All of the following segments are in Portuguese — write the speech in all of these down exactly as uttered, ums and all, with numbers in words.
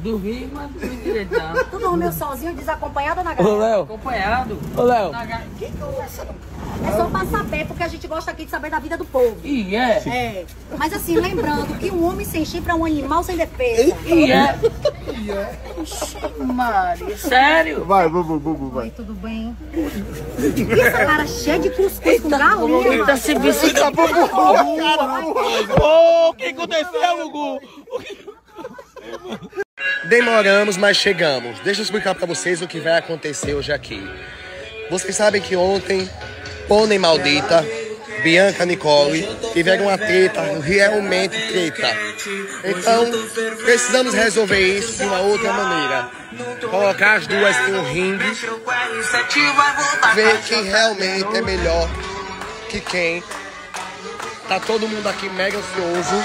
dormi, mas dormi direito não. Tu dormiu sozinho, desacompanhado ou na Ô, galera? Léo. Acompanhado. Ô, Léo. Que conversa? É só pra saber, porque a gente gosta aqui de saber da vida do povo. E é. É. Mas assim, lembrando que um homem sem chifre é um animal sem defesa. E é. E é. Maria, sério? Vai, Bubu, Bubu, vai. Oi, tudo bem? E essa cara cheia de cuscuz com galinha, Eita, mano? se visse essa Bubu. Ô, o que aconteceu, Gugu? Demoramos, mas chegamos. Deixa eu explicar pra vocês o que vai acontecer hoje aqui. Vocês sabem que ontem, Pônei Maldita, Bianca Nicole tiveram uma treta, realmente treta. Então, precisamos resolver isso de uma outra maneira. Colocar as duas em um ringue, ver quem realmente é melhor que quem. Tá todo mundo aqui mega ansioso.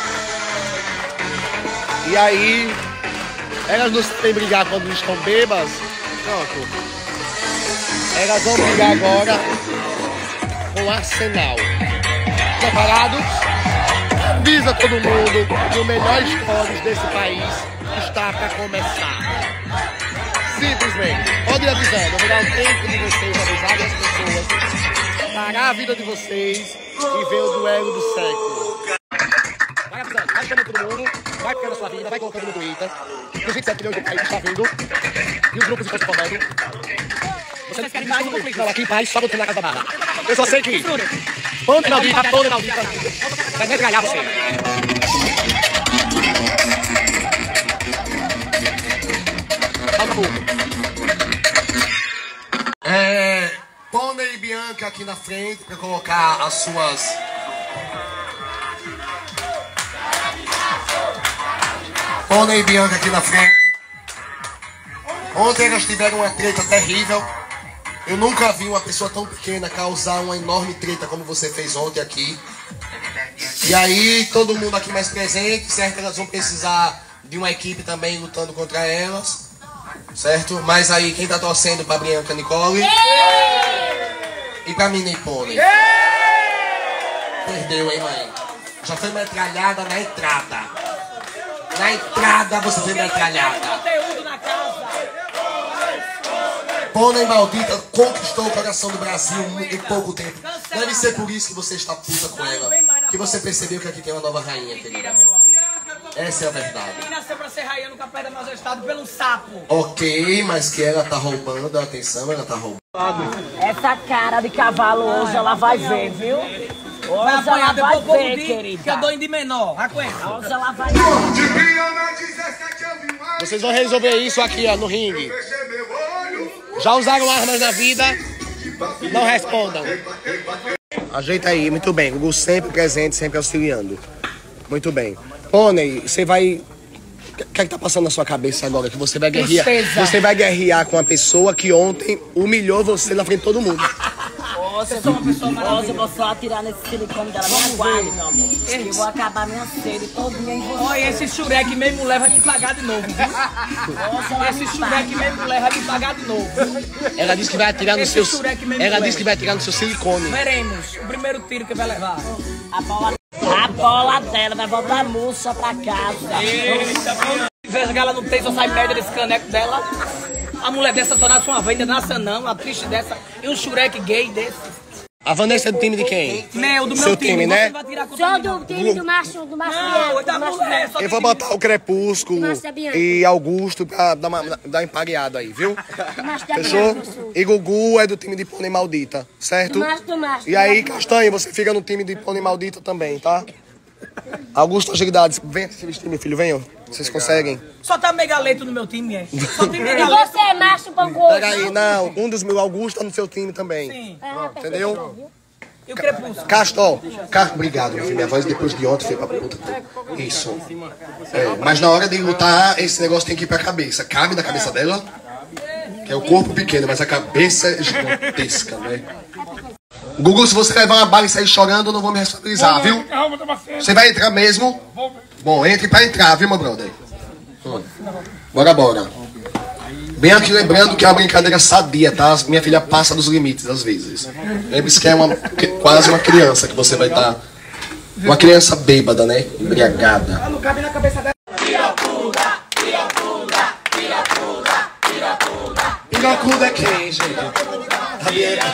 E aí, elas não sabem brigar quando estão bêbadas. Pronto. Elas vão brigar agora com o Arsenal. Preparados? Avisa todo mundo que o melhor esporte desse país está para começar. Simplesmente. Pode ir avisando. Eu vou dar um tempo de vocês avisarem as pessoas. Parar a vida de vocês e ver o duelo do século. Vai avisando. Vai chamando todo mundo. Vai ficando a sua vida. Vai colocando no Twitter. Do jeito certo que o país está vendo. E os grupos estão se formando. Vocês querem mais um conflito? Não, aqui em paz, só botando na casa da barra. Eu só sei que... Ponte maldita, ponte maldita. Vai metralhar você. Falta pouco. É... Pônei e Bianca aqui na frente pra colocar as suas... Pônei e Bianca aqui na frente. Ontem elas tiveram uma treta terrível. Eu nunca vi uma pessoa tão pequena causar uma enorme treta como você fez ontem aqui. E aí, todo mundo aqui mais presente, certo? Elas vão precisar de uma equipe também lutando contra elas, certo? Mas aí, quem tá torcendo pra Bianca Nicole? E pra Minnie Pônei? Perdeu, hein, mãe? Já foi metralhada na entrada. Na entrada você foi metralhada. Pônei Maldita conquistou o coração do Brasil em pouco tempo. Deve ser por isso que você está puta com ela. Que você percebeu que aqui tem uma nova rainha, querida. Essa é a verdade. E nasceu pra ser rainha no Capé da Majestade pelo sapo. Ok, mas que ela tá roubando, atenção, ela tá roubando. Essa cara de cavalo hoje ela vai ver, viu? Hoje Vai apanhar ela vai depois ver, de querida. que eu dou em de menor. Aguenta. Hoje ela vai ver. Vocês vão resolver isso aqui, ó, no ringue. Já usaram armas na vida? Não respondam. Ajeita aí, muito bem. Gugu sempre presente, sempre auxiliando. Muito bem. Pônei, você vai... O que é que tá passando na sua cabeça agora? Que você vai guerrear. Tristeza. Você vai guerrear com uma pessoa que ontem humilhou você na frente de todo mundo. Hoje eu sou uma pessoa maravilhosa. Hoje eu vou só atirar nesse silicone dela. Me aguarde, meu amor. Eu vou acabar minha sede todinha em você. Olha, esse xurek mesmo leva me pagar de novo, viu? Esse xurek mesmo leva me pagar de novo. Ela disse que vai atirar no Esse seu... xurek mesmo Ela leva. disse que vai atirar no seu silicone. Veremos o primeiro tiro que vai levar. A bola, a bola dela vai voltar murcha pra casa. Eita, veja que ela não tem, só sai merda desse caneco dela. A mulher dessa só nasce uma vez, ainda nasce não, uma triste dessa. E um xurek gay desse. A Vanessa é do time de quem? Meu, do meu Seu time, time, você né? não vai tirar contra Sou mim, não. do time do macho, do macho Não, Bianca, da do macho mulher, Bianca. só Eu vou tem que- botar o Crepúsculo Márcia Bianca. e Augusto pra dar uma, dar uma empareada aí, viu? Do macho da Fechou? Bianca, eu sou. E Gugu é do time de Pônei Maldita, certo? Do macho, do macho. E aí, Castanho, você fica no time de Pônei Maldita também, tá? Augusto Agilidades, vem assistir esse time, meu filho, venham. Vocês conseguem? Só tá megaleto no meu time, é? Só tem E megaleto. você é macho bancoso? Pega aí, não, um dos meus, Augusto tá no seu time também. Sim. Entendeu? E o crepúsculo? Castro, Car... obrigado, meu filho. Minha voz depois de ontem foi pra puta. Isso. É, mas na hora de lutar, esse negócio tem que ir pra cabeça. Cabe na cabeça dela, que é o corpo pequeno, mas a cabeça é gigantesca, né? Gugu, se você levar uma bala e sair chorando, eu não vou me responsabilizar, viu? Você vai entrar mesmo? Bom, entre pra entrar, viu, meu brother? Hum. Bora, bora. Bem aqui lembrando que é uma brincadeira sadia, tá? Minha filha passa dos limites às vezes. Lembre-se que é uma, que, quase uma criança que você vai estar. Tá, uma criança bêbada, né? Embriagada. Não cabe na cabeça dela. Pingacuda é quem, gente? A Bianca.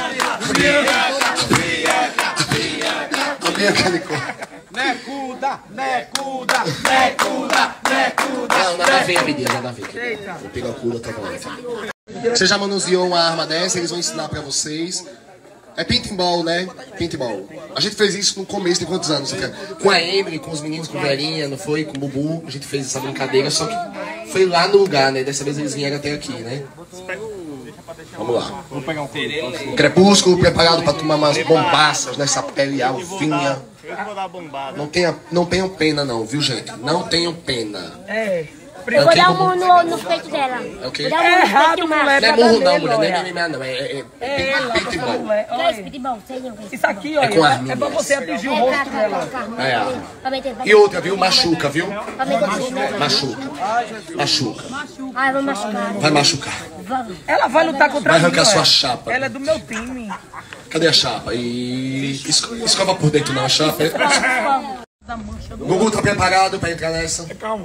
A Bianca Nicole. Necuda, necuda, necuda, necuda. Não, nada a ver, menina, nada a ver. O Pingacuda tá bom. Você já manuseou uma arma dessa, eles vão ensinar pra vocês. É paintball, né? Paintball. A gente fez isso no começo de quantos anos? Com a Emily, com os meninos, com a Verinha, não foi? Com o Bubu. A gente fez essa brincadeira, só que foi lá no lugar, né? Dessa vez eles vieram até aqui, né? Vamos lá. Vou pegar um tereno. O Crepúsculo preparado pra tomar umas bombaças nessa pele alvinha. Eu vou dar bombada. Não, tenha, não tenham pena não, viu, gente? Não tenham pena. É. Eu vou dar um murro no, no peito dela. É o quê? Vou dar um É murro no errado, peito mulher. Não é pra murro dar não, nele, mulher. Não é olha. M M A não. É, é, É, é lá, paintball. mulher, Que é olha. esse pitbull? Sei não. Isso aqui, É olha, com é, arminhas. pra você atingir o É, rosto tá, tá, dela. tá, tá. É, ó. Pra meter, pra E meter. outra, viu? Machuca, viu? Pra meter, né? Machuca. Machuca. Ah, eu vou machucar. Vai machucar. Vamos. Ela vai lutar contra Vai mim, arrancar olha. sua chapa. Ela é do meu time. Cadê a chapa? E... Esco- Escova por dentro não a chapa. Gugu tá preparado pra entrar nessa? Calma.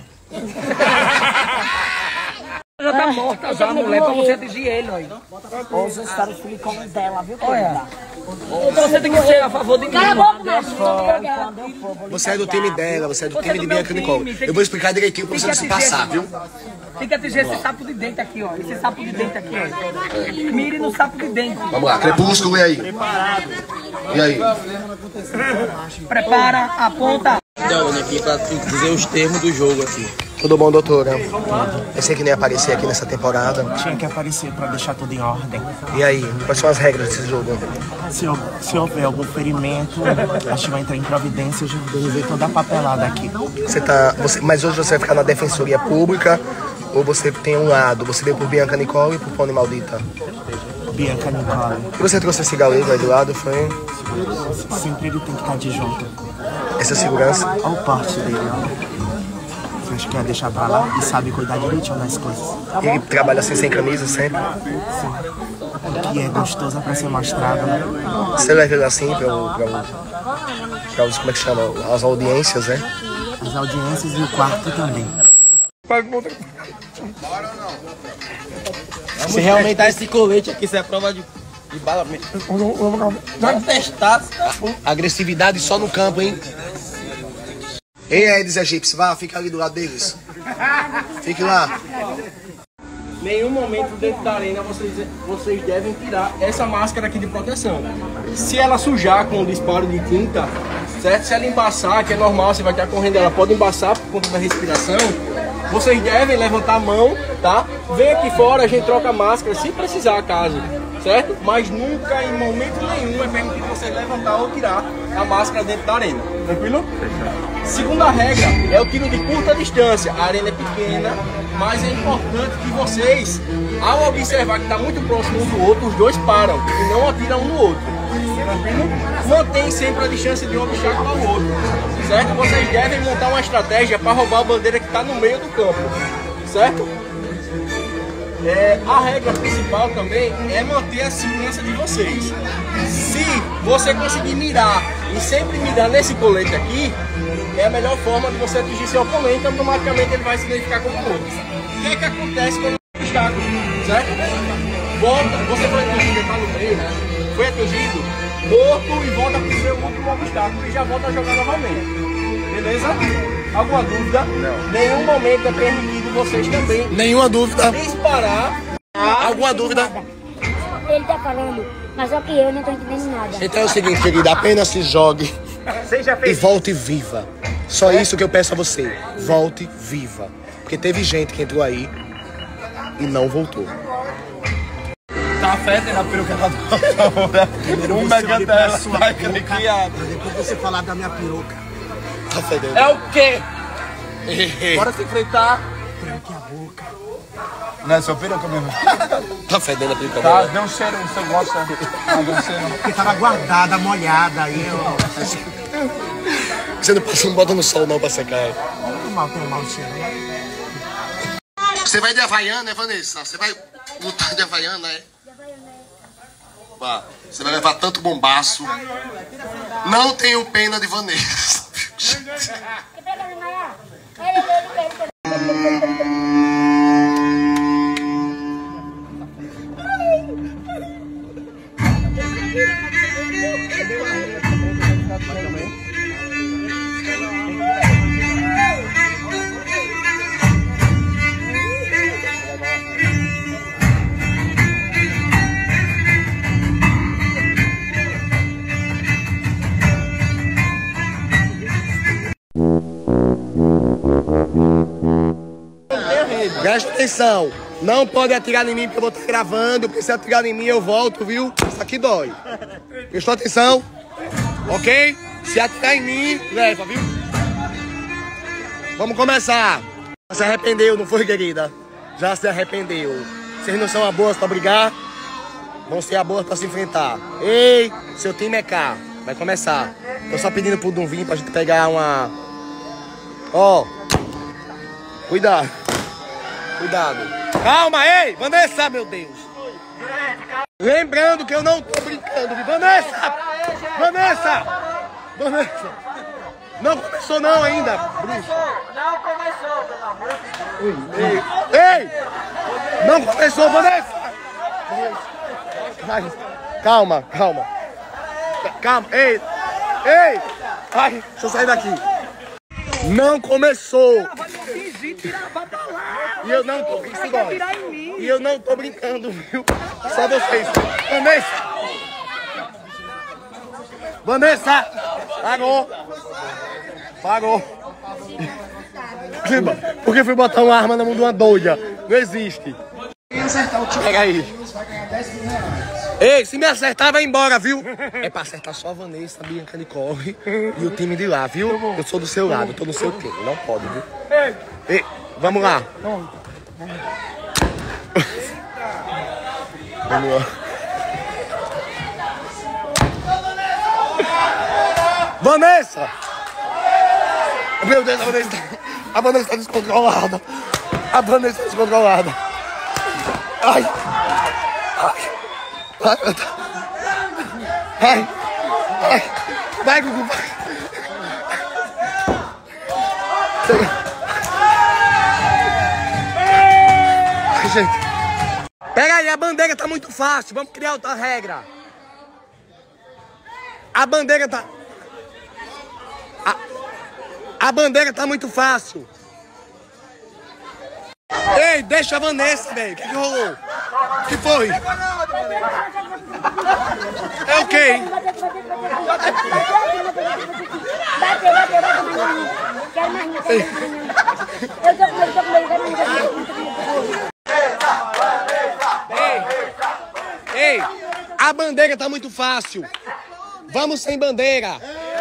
Já tá morta já, mulher, pra você atingir ele, olha. Hoje está o silicone dela, viu? Olha. Você tem que ser a favor de mim. Cala a boca, macho. Quando eu for, vou Você é do time dela, você é do Você é time do de meu Bianca Nicole. time, tem Eu vou explicar direitinho pra tem você que não se atingir passar, esse- viu? Tem que atingir esse sapo de dente aqui, ó. Esse sapo de dente aqui, ó. Mire no sapo de dente. Vamos lá, Crepúsculo, e aí? E aí? Prepara, aponta. Então, aqui pra dizer os termos do jogo aqui. Tudo bom, doutora? Eu sei que nem ia aparecer aqui nessa temporada. Tinha que aparecer pra deixar tudo em ordem. E aí, quais são as regras desse jogo? Se, hou- se houver algum ferimento, a gente vai entrar em providência. Eu já organizei toda a papelada aqui. Você tá. Você, mas hoje você vai ficar na defensoria pública ou você tem um lado? Você veio por Bianca Nicole e por Pony Maldita? Bianca Nicole. E você trouxe esse galego aí do lado? Foi Sempre ele tem que estar de junto. essa segurança? Olha o porte dele, ó. Você acha que ia deixar pra lá e sabe cuidar direitinho das coisas. Ele trabalha assim sem camisa sempre? E é gostoso pra ser mostrado, né? Você leva ele assim pra, o- pra, o- pra os. Como é que chama? As audiências, né? As audiências e o quarto também. Se realmente tá esse colete aqui, isso é prova de, de bala mesmo. Vai testar. Agressividade só no campo, hein? Ei, Edis Egípcio, vá, fica ali do lado deles. Fique lá. Nenhum momento dentro da arena vocês, vocês devem tirar essa máscara aqui de proteção. Se ela sujar com o disparo de tinta, certo? Se ela embaçar, que é normal, você vai estar correndo, ela pode embaçar por conta da respiração, vocês devem levantar a mão, tá? Vem aqui fora, a gente troca a máscara, se precisar, caso, certo? Mas nunca, em momento nenhum, é permitido você levantar ou tirar a máscara dentro da arena. Tranquilo? Segunda regra é o tiro de curta distância. A arena é pequena, mas é importante que vocês, ao observar que está muito próximo um do outro, os dois param e não atiram um no outro. Tranquilo? Mantém sempre a distância de um obstáculo ao outro. Certo? Vocês devem montar uma estratégia para roubar a bandeira que está no meio do campo. Certo? É, a regra principal também é manter a segurança de vocês. Se você conseguir mirar e sempre mirar nesse colete aqui, é a melhor forma de você atingir seu oponente, automaticamente ele vai se identificar como morto. O que é que acontece quando é um obstáculo, certo? Volta, você foi atingido, está no meio, né? Foi atingido, morto e volta para o seu último obstáculo e já volta a jogar novamente. Beleza? Alguma dúvida? Não. Nenhum momento é permitido vocês também Nenhuma dúvida. disparar. Alguma dúvida? Ele tá falando, mas só que eu não tô entendendo nada. Então é o seguinte, querida, apenas se jogue e volte viva. Só isso que eu peço a você. Volte viva. Porque teve gente que entrou aí e não voltou. Tá fedendo a peruca da Um mega dela vai criado. Depois você falar da minha peruca. Tá fedendo. É o quê? Bora se enfrentar. Tranque a boca. Não é sua peruca mesmo? Tá fedendo a peruca Tá, dela. deu um cheiro, você gosta? Não, deu um cheiro. Porque tava guardada, molhada aí, ó. Você não passa, não bota no sol não pra secar. Normal, tem um mau cheiro. Você vai de Havaiana, né, Vanessa? Você vai lutar de Havaiana, é? Vá. Você vai levar tanto bombaço. Não tenho pena de Vanessa. Presta atenção. Não pode atirar em mim porque eu vou estar gravando. Porque se atirar em mim eu volto, viu? Isso aqui dói. Prestou atenção? Ok? Se atirar em mim, leva, viu? Vamos começar. Se arrependeu, não foi, querida? Já se arrependeu. Vocês não são a boas pra brigar? Vão ser a boas pra se enfrentar. Ei, seu time é cá. Vai começar. Tô só pedindo pro Dum vir pra gente pegar uma... Ó. Oh. Cuidado. Cuidado. Calma, ei! Vanessa, meu Deus! Lembrando que eu não tô brincando. Vanessa! Vanessa! Vanessa! Não começou não ainda. Não começou, pelo amor de Deus. Ei! Ei! Não começou, Vanessa! Ai, calma, calma. Calma, ei! Ei! Ai, deixa eu sair daqui. Não começou! E eu não tô brincando. E eu não tô brincando, viu? Só vocês. Vanessa! Vanessa! Parou! Parou! Por que fui botar uma arma na mão de uma doida? Não existe. Pega aí. Ei, se me acertar, vai embora, viu? É pra acertar só a Vanessa, a Bianca Nicole e o time de lá, viu? Eu sou do seu lado, eu tô no seu time. Não pode, viu? Ei, vamos lá. Vamos lá. Vanessa! Meu Deus, a Vanessa, a Vanessa tá descontrolada. A Vanessa tá descontrolada. Ai! Ai! Ai, meu Deus. Ai! Ai! Vai, Gugu, vai! Ai, gente. Pega aí, a bandeira tá muito fácil. Vamos criar outra regra. A bandeira tá... A, a bandeira tá muito fácil. Ei, deixa a Vanessa, velho. O que, que rolou? O que foi? É o quê? Ei, ei, a bandeira tá muito fácil. Vamos sem bandeira.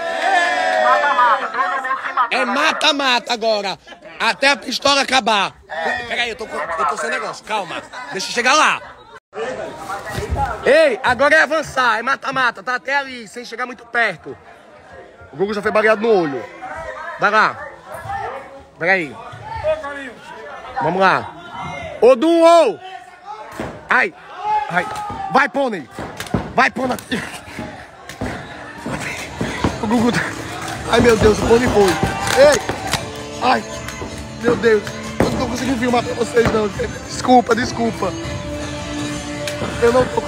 É mata-mata agora. Até a pistola acabar. Peraí, eu tô, eu tô sem negócio. Calma. Deixa eu chegar lá. Ei, agora é avançar. É mata-mata. Tá até ali, sem chegar muito perto. O Google já foi baleado no olho. Vai lá. Peraí. Vamos lá. Ô, Dum, ô! Ai. Ai. Vai, pônei. Vai, pônei. O Google tá... Ai, meu Deus, o pônei foi. Ei! Ai! Meu Deus! Eu não tô conseguindo filmar pra vocês, não. Desculpa, desculpa. Eu não tô...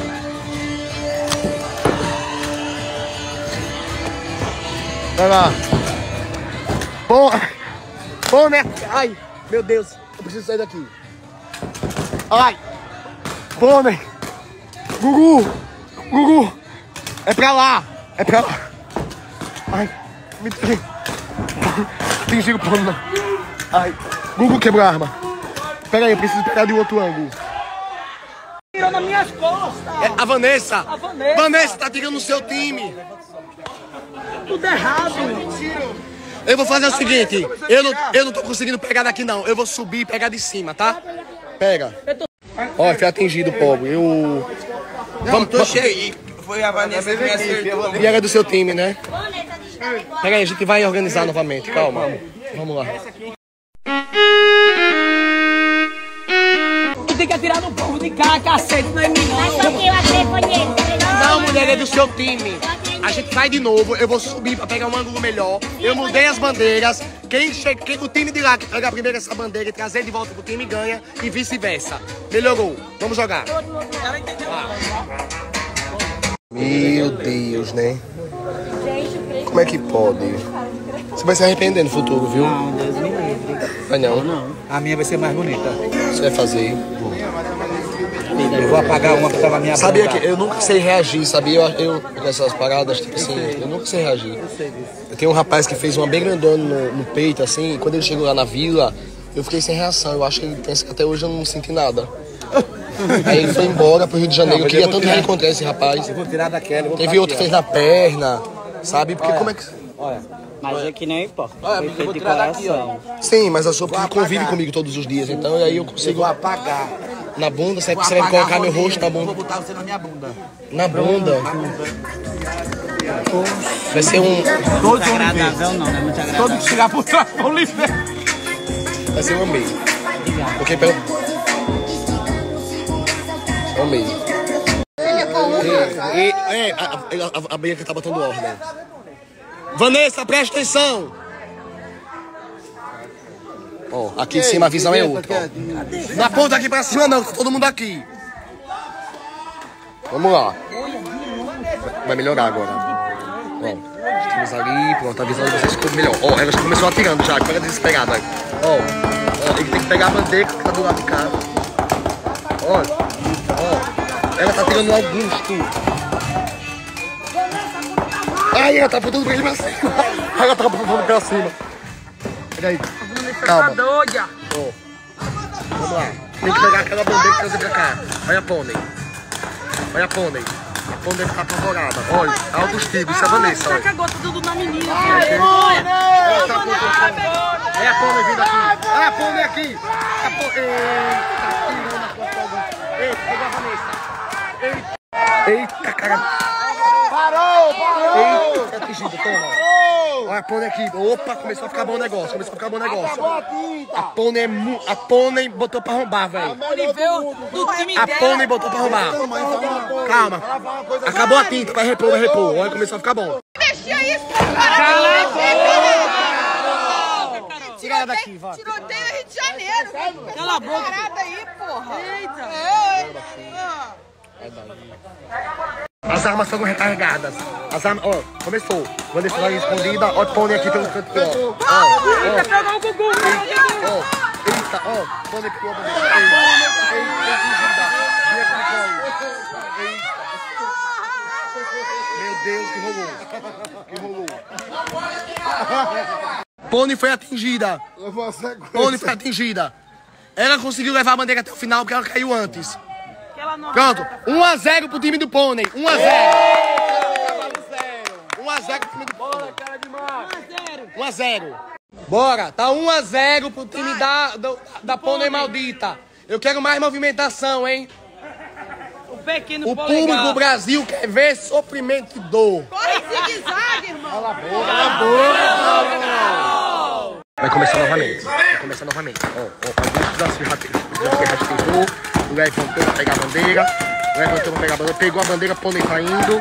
Vai lá. Bom... Bom, né? Ai! Meu Deus! Eu preciso sair daqui. Ai! Bom, né? Gugu! Gugu! É pra lá! É pra lá! Ai! Me tem... Atingiram o pano, não. Ai, Gugu quebrou a arma. Pera aí, eu preciso pegar de outro ângulo. Tirou nas minhas costas. É a Vanessa. A Vanessa. Vanessa tá tirando no seu time. Tudo errado. Eu vou fazer o seguinte. Eu não, eu não tô conseguindo pegar daqui, não. Eu vou subir e pegar de cima, tá? Pega. Ó, foi atingido, pobre. Eu... Vamos, tô cheio. Foi a Vanessa que me acertou. E era do seu time, né? Pera aí, a gente vai organizar novamente. Calma. Vamos lá. Tu tem que atirar no povo de cá, cacete, não é mim, não. Mas só que eu acredito nele. Não, mulher, é do seu time. A gente vai de novo, eu vou subir pra pegar um ângulo melhor. Eu mudei as bandeiras. Quem chega, quem, o time de lá que pega primeiro essa bandeira e trazer de volta pro time ganha e vice-versa. Melhorou. Vamos jogar. Ah. Meu Deus, né? Como é que pode? Você vai se arrepender no futuro, viu? Não, Deus me livre. Vai não? Não. A minha vai ser mais bonita. Você vai fazer? Eu vou apagar uma que tá na minha Sabia bunda. que eu nunca sei reagir, sabia? Eu, eu com essas paradas, tipo assim, eu nunca sei reagir. Eu tenho um rapaz que fez uma bem grandona no, no peito, assim, e quando ele chegou lá na vila, Eu fiquei sem reação, eu acho que ele pensa que até hoje eu não senti nada. Aí ele foi embora pro Rio de Janeiro, eu queria tanto reencontrar esse rapaz. Eu vou tirar daquela, vou Teve outro que fez na perna, sabe? Porque olha, como é que... Olha. Mas é que nem importa. Olha, eu vou tirar daqui, ó. Sim, mas eu sou porque convive comigo todos os dias, então aí eu consigo... Eu vou apagar. Na bunda, você vai colocar meu rosto na bunda. Vou botar você na minha bunda. Na bunda? Vai ser um... Todo agradável não, não é muito agradável. Todo que chegar por trás, vão lhe ver. Vai ser um amei. Porque pelo... Um amei. E, e, a, a, a Bianca tá botando ordem. Vanessa, presta atenção! Ó, aqui em cima a visão é outra. Ó. Na ponta aqui pra cima não, tá todo mundo aqui. Vamos lá. Vai melhorar agora. Ó, estamos ali, pronto, a visão de vocês ficou melhor. Ó, ela já começou atirando já, pega desesperada. Ó, ó, ele tem que pegar a bandeira que tá do lado de cá. Ó, ó, ela tá atirando no Augusto. Ai, ela tá apontando pra ele pra cima. Ela tá apontando pra cima. Peraí. Calma. Ó. Vamos lá. Tem que pegar aquela bandeira e trazer pra cá. Olha a pônei. Olha a pônei. A pônei tá apavorada. Olha, altos tigres. Isso é a Vanessa, olha. Cagou tudo na menina. Ela tá apontando. Olha a pônei vindo aqui. Olha a pônei aqui. A pônei. Eita, tirou na costa algum. Eita, pegou a Vanessa. Eita. Eita, cara. Parou, parou! Eita, atingido, toma. Olha a pônei aqui. Opa, começou a ficar bom o negócio. Começou a ficar bom o negócio. A pônei, a pônei botou pra arrombar, velho. A pônei botou pra arrombar. Calma. Acabou a tinta, vai repor, vai repor. Olha, começou a ficar bom. Mexia isso, Tira ela daqui, vai. Tiroteio é Rio de Janeiro. Cala a boca. Parada aí, porra. Eita. As armas foram recarregadas. As armas, ó, começou. Quando eles foram escondida, ó, pônei aqui pelo canto, ó. Ó, ó. Eita, pegou o Gugu. Ó, eita, ó, pônei aqui, ó. Meu Deus, que rolou. Que rolou. Pônei foi atingida. Pônei foi atingida. Ela conseguiu levar a bandeira até o final porque ela caiu antes. Pronto, um a zero pro time do Pônei. um a zero. um a zero pro time do Pônei. um a zero. Bora, tá um a zero pro time da, da, da Pônei maldita. Eu quero mais movimentação, hein? O pequeno O público do Brasil quer ver sofrimento e dor. Corre zigue-zague, irmão. Cala a boca. Cala a boca. Vai começar novamente. Vai começar novamente. Ó, ó, alguns desafios rastejou. Levantou pra pegar a bandeira. Levantou pra pegar a bandeira. Pegou a bandeira, Pônei tá indo.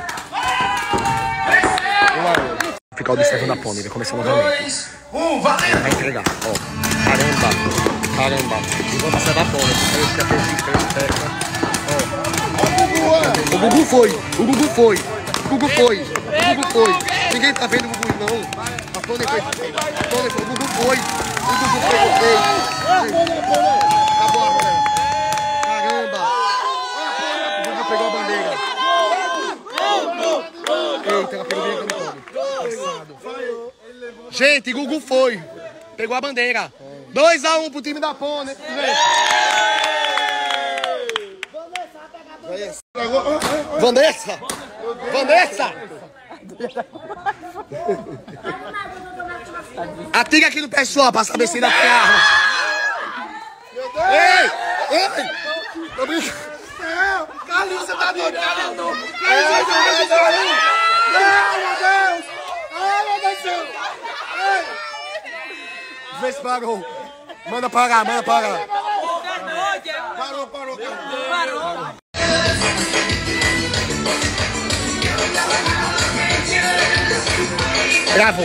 Um a um. Vou ficar observando a Pônei. Vai começar novamente. Vai entregar. Ó. Caramba. Caramba. E vou observar a Pônei. Parece que a Pônei Ó. O Gugu foi. O Gugu foi. O Gugu foi. O Gugu foi. Ninguém tá vendo o Gugu, não. A Pônei foi. A Pônei foi. O Gugu foi. O Gugu foi. Acabou a bandeira. Caramba! O Gugu pegou a bandeira. Eita, ela pegou bem a Pônei. Gente, Gugu foi. Pegou a bandeira. dois a um pro time da Pônei. Vanessa! Vanessa! Atira aqui no pessoal pra saber se ainda tem arma. Ei! Ei! Tô brincando. Carlinhos, você tá doido? Carlinhos, não. Carlinhos, você tá doido? Ai, meu Deus! Ai, meu Deus do céu! Vê se parou. Manda parar, manda parar. Parou, parou, parou. Gravou.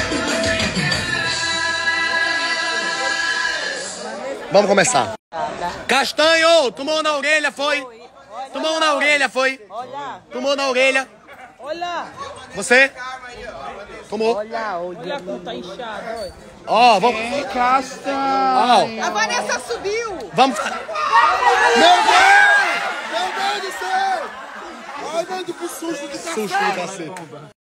Vamos começar. Castanho, tomou na orelha, foi? Tomou na orelha, foi? Tomou na orelha. Olha. Você? Tomou? Olha, olha como tá inchado, olha. Ó, oh, vamos. Castanho. A Vanessa subiu. Vamos. Meu Deus! Meu Deus do céu! Ai, mano, que susto de cacete. Susto de cacete.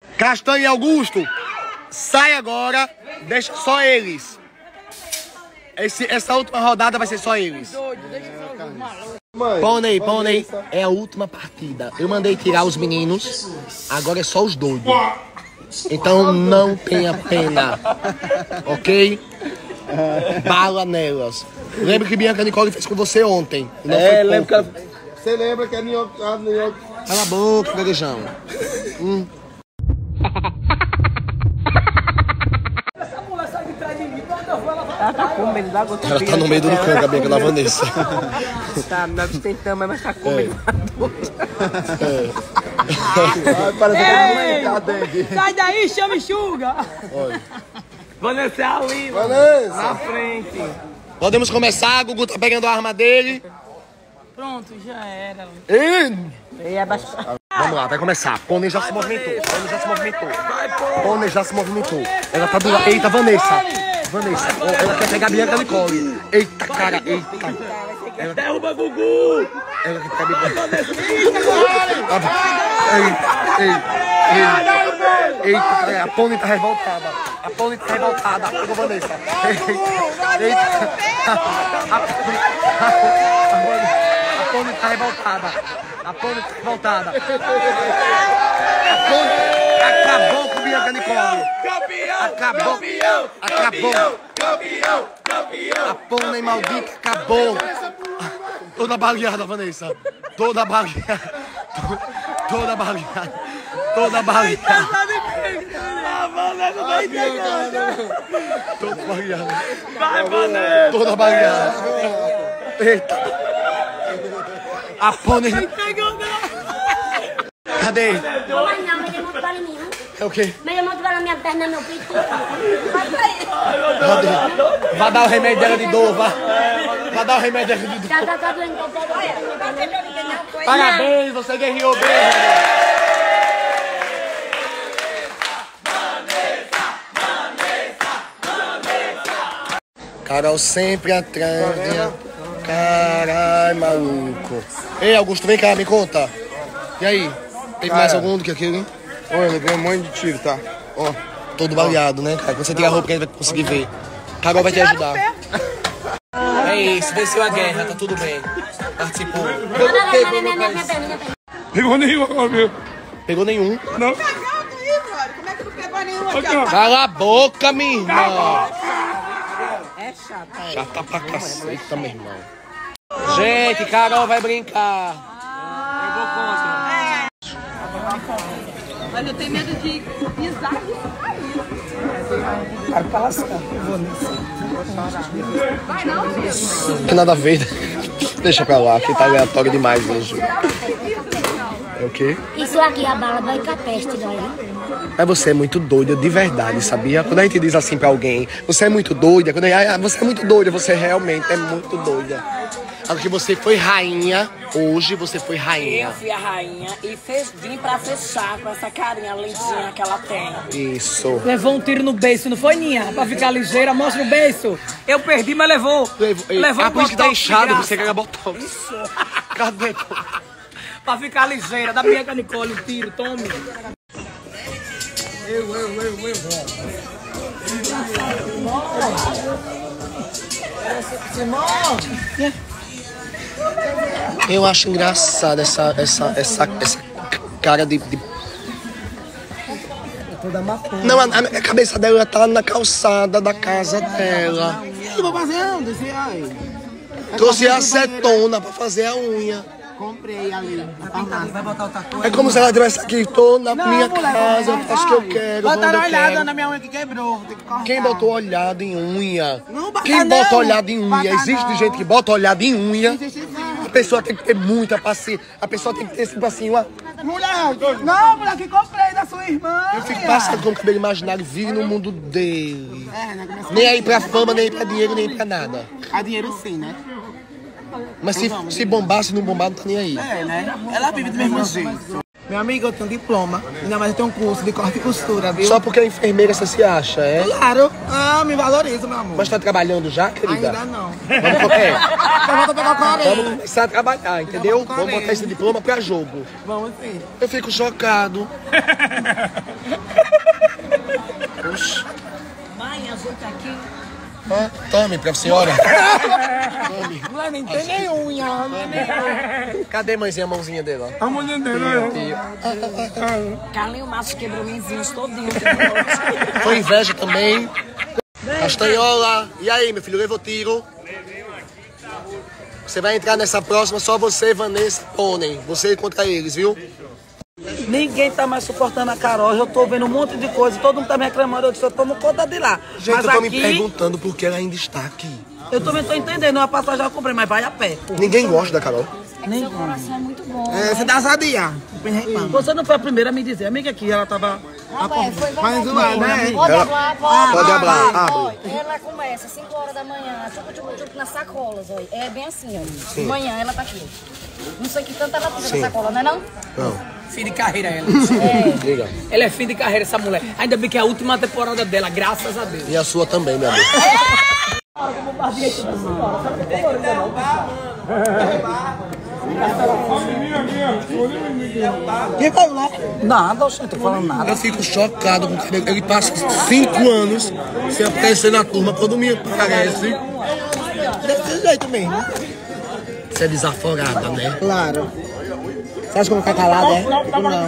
Castanho e Augusto, sai agora, deixa só eles. Esse, essa última rodada vai ser só eles. Pônei, Pônei, é a última partida. Eu mandei tirar os meninos, agora é só os doidos. Então não tenha pena, ok? Bala nelas. Lembra que Bianca Nicole fez com você ontem? Não É, foi lembra que pouco. ela... Você lembra que é Nhoque... Ah, Nhoque... Cala a boca, gaguejão. Hum. Ela tá com medo da gota. Ela tá no meio do canto, a Bianca da Vanessa. Tá, nós tentamos, mas tá com medo da doida. Ai, parece que é tá dengue. Sai daí, chama enxuga. Olha. Vanessa ali, Vanessa. na frente. Podemos começar, o Gugu tá pegando a arma dele. Pronto, já era. E... E é bastante. Vamos lá, vai começar. Pônei já se movimentou. Pônei já se movimentou. Pônei já se movimentou. Ela tá do lado. Eita, Vanessa. Vanessa. Oh, ela quer pegar a Bianca Nicole. Eita, cara. Eita. Ela... Derruba Gugu. Ela quer pegar a Bianca Ei, ei, ei. Eita, cara. A Pônei tá revoltada. A Pônei tá revoltada. Pegou Vanessa. Eita. A Pônei tá revoltada. A Pônei tá revoltada. A Pônei acabou com Bianca Nicole. Acabou. Acabou. A Pônei maldita acabou. Toda baleada, Vanessa. Toda baleada. Toda baleada. Toda baleada. Toda baleada. Vai, Vanessa. Toda baleada. Eita. A Pônei... Cadê? Mas não, mas ele muito vale mim, viu? É o quê? Mas ele muito vale na minha perna, meu peito. Vai dar o remédio dela de dor, vai. Vai dar o remédio dela de dor. Já tá doendo, tá doendo. Parabéns, você guerreou bem. Carol sempre atrás, né? Caralho, maluco. Ei, Augusto, vem cá, me conta. E aí? Tem mais Cara. algum do que aquilo, hein? Olha, eu levei um monte de tiro, tá? Ó. Todo baleado, né, cara? Quando você tira a roupa, que a gente vai conseguir ver. Carol vai te ajudar. É isso, venceu a guerra, tá tudo bem. Participou. Pegou nenhum agora, meu. Pegou nenhum. Não. Como é que não pegou nenhum aqui, ó? Cala a boca, minha irmã. É chato. Chata pra caceta, meu irmão. Gente, Carol vai brincar. Olha, eu tenho medo de pisar nisso aí. Cara, pra lascar. Vai não, filho. Não tem nada a ver. Deixa pra lá, que tá aleatório demais hoje. É o quê? Isso aqui, a bala dói com a peste, dói. Mas você é muito doida, de verdade, sabia? Quando a gente diz assim pra alguém, você é muito doida, quando ah, você é muito doida, você realmente é muito doida. Porque você foi rainha, hoje você foi rainha. Eu fui a rainha e fez, vim pra fechar com essa carinha lindinha que ela tem. Isso. Levou um tiro no beiço, não foi, Ninha? Pra ficar ligeira, mostra o beiço. Eu perdi, mas levou. Levou, Levou ah, um por isso que tá botox de inchado, graça. você quer botox. Isso. Cadê? Pra ficar ligeira. Da Bianca Nicole, o tiro, tome. Eu, eu, eu, eu. Simão! Eu acho engraçado essa, essa, essa, essa cara de... de... Não, a, a cabeça dela tá na calçada da casa dela. Eu vou fazer onde? Esse aí. Trouxe acetona pra fazer a unha. Comprei ali. Na farmácia. Vai botar outra coisa? É como se ela tivesse aqui, tô na Não, minha mulher, casa, vai, faço o que eu quero, vou onde Botaram eu olhada quero. na minha unha que quebrou. Vou ter que cortar. Quem botou olhada em unha? Não, bota Quem não. bota olhada em unha? Bota Existe não. gente que bota olhada em unha. Existe não. A pessoa tem que ter muita paciência. A pessoa tem que ter, tipo assim, uma... Mulher, não, mulher, que comprei da sua irmã. Eu fico passando com o cabelo imaginário, vive no mundo dele. É, né? Começa Nem aí pra fama, nem pra dinheiro, nem pra nada. a dinheiro sim, né? Mas se, se bombar, se não bombar, não tá nem aí. É, né? Ela vive do mesmo jeito. Meu amigo, eu tenho diploma. Ainda mais eu tenho um curso de corte e costura, viu? Só porque é enfermeira você se acha, é? Claro. Ah, me valoriza, meu amor. Mas tá trabalhando já, querida? Ainda não. Vamos, co- é, Eu vou pegar o vamos correio. começar a trabalhar, entendeu? Vamos botar esse diploma pra jogo. Vamos sim. Eu fico chocado. Oxi. Mãe, a gente aqui. Hã? Tome pra senhora. Não, nem tem nem unha. Cadê, mãezinha, a mãozinha dela? A mãozinha dela. Carlinho Macho quebrou minhas unhas todinho. Foi inveja também. Castanhola. E aí, meu filho, levou tiro. Você vai entrar nessa próxima, só você, Vanessa, Pônei. Você contra eles, viu? Ninguém tá mais suportando a Carol. Eu tô vendo um monte de coisa. Todo mundo tá me reclamando. Eu disse, eu tomo conta de lá. Gente, mas eu tô aqui, me perguntando por que ela ainda está aqui. Eu também tô entendendo. A passagem eu comprei, mas vai a pé. Ninguém gosta da Carol. Seu coração é muito bom. É, você dá sadia. Você não foi a primeira a me dizer. Amiga aqui, ela tava... Ah, foi Mas o ar, né? Pode Ela- hablar, pode, Pode hablar, Olha, abre. ela começa cinco horas da manhã, tchuc, tchuc, tchuc, nas sacolas, olha. É bem assim, olha. Sim. De manhã ela tá aqui. Não sei que tanto ela tira Sim. na sacola, não é não? Não. Fim de carreira ela. Diga. Ela é fim de carreira, essa mulher. Ainda bem que é a última temporada dela, graças a Deus. E a sua também, meu amor. Que falou? Nada, eu não tô falando nada. Eu fico chocado porque ele passa cinco anos sem aparecer na turma. Quando me aparece, Desse jeito mesmo. você é desaforada, né? Claro. Você acha que eu vou ficar calada, é? Não.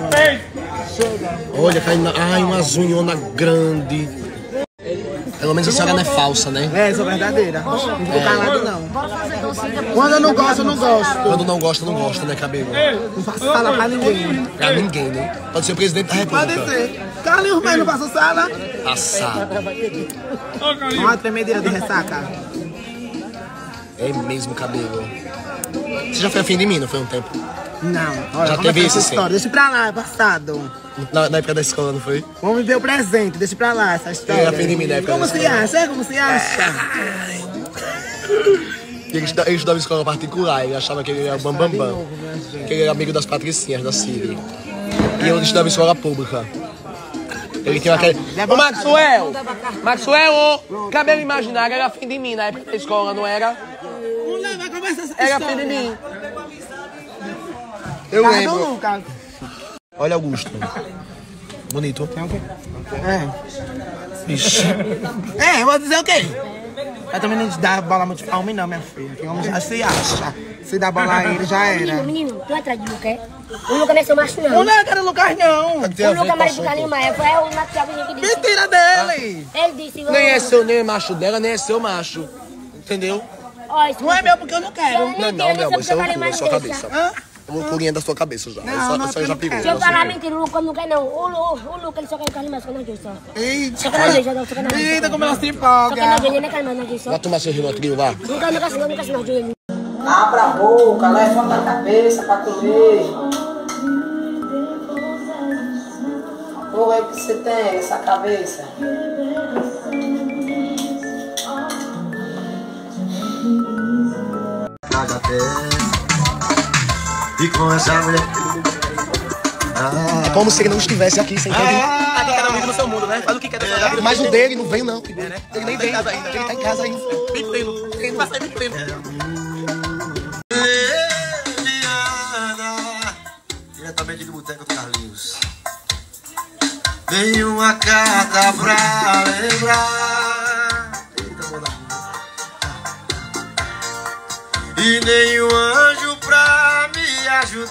Olha, caindo. Ai, uma zunhona grande. Pelo menos a senhora não é falsa, né? É, sou verdadeira. Não tô calado, não. Bora fazer docinho. Quando eu não gosto, eu não gosto. Quando não gosta, não gosta, né, cabelo? Não faço sala pra ninguém. Pra ninguém, né? Pode ser o presidente da República. Pode ser. Carlinhos, mas não faço sala. Passado. Uma tremedeira de ressaca. É mesmo, cabelo. Você já foi afim de mim, não foi um tempo? Não. Olha, Já como é teve que é esse, essa história? Deixa pra lá, é passado. Na, na época da escola, não foi? Vamos ver o presente, deixa pra lá essa história. É, afim de mim na época Como da se escola. acha? É como se acha? Ele estuda- ele estudava em escola particular, ele achava que ele era o Bambambam. Bam, bam, que ele era amigo das patricinhas da Siri. E eu estudava em escola pública. Ele tinha aquele. Ô Maxwell! Maxwell, ô! Cabelo imaginário era afim de mim na época da escola, não era? Vai começar essa Era história. afim de mim. Eu Cadê o lembro. Lucas? Olha, Augusto. Bonito. É. Ixi. É, eu vou dizer o quê? Eu também não dá bola muito pra homem não, minha filha. Que homem já se acha. Se dá bola a ele, já Menino, era. menino, tu é atrás de Lucas, é? O Lucas não é seu macho, não. Não é aquele Lucas, não. O Lucas mais do Carlinhos Maia, foi o Natiago que disse. Mentira dele. Ele disse... Nem é seu, nem é macho dela, nem é seu macho. Entendeu? Ó, isso Não é meu porque eu não quero. Não, não, meu amor, isso é loucura da sua cabeça. Hã? Loucurinha da sua cabeça já. Não, Essa- não, essa já não pegou. Se eu já falar sei. mentira, o Lucas não quer, não. O, o, o Lucas, ele só quer o Carlinhos Maia, só que não diz só. Eita, Só que não diz, já não, só que não diz. eita, como ela se Só que não empolga. diz, ele não é Carlinhos, não diz só. Vai tomar seu Rivotril lá. Nunca, nunca assinou, nunca assinou, Júlio. Abra a boca, levanta a cabeça pra comer. Qual é que você tem essa cabeça? E com essa mulher. É como se ele não estivesse aqui, sem entender? Ah, cada um vive no seu mundo, né? Faz o que quer da sua vida. Mas o dele não vem, não. Ele nem vem. Ele tá em casa ainda. Ele tá em casa ainda. Bem pleno. Ele vai sair bem pleno. Diretamente do Boteco do Carlinhos. Nenhuma carta pra lembrar. Eita, boa da e nenhum anjo pra me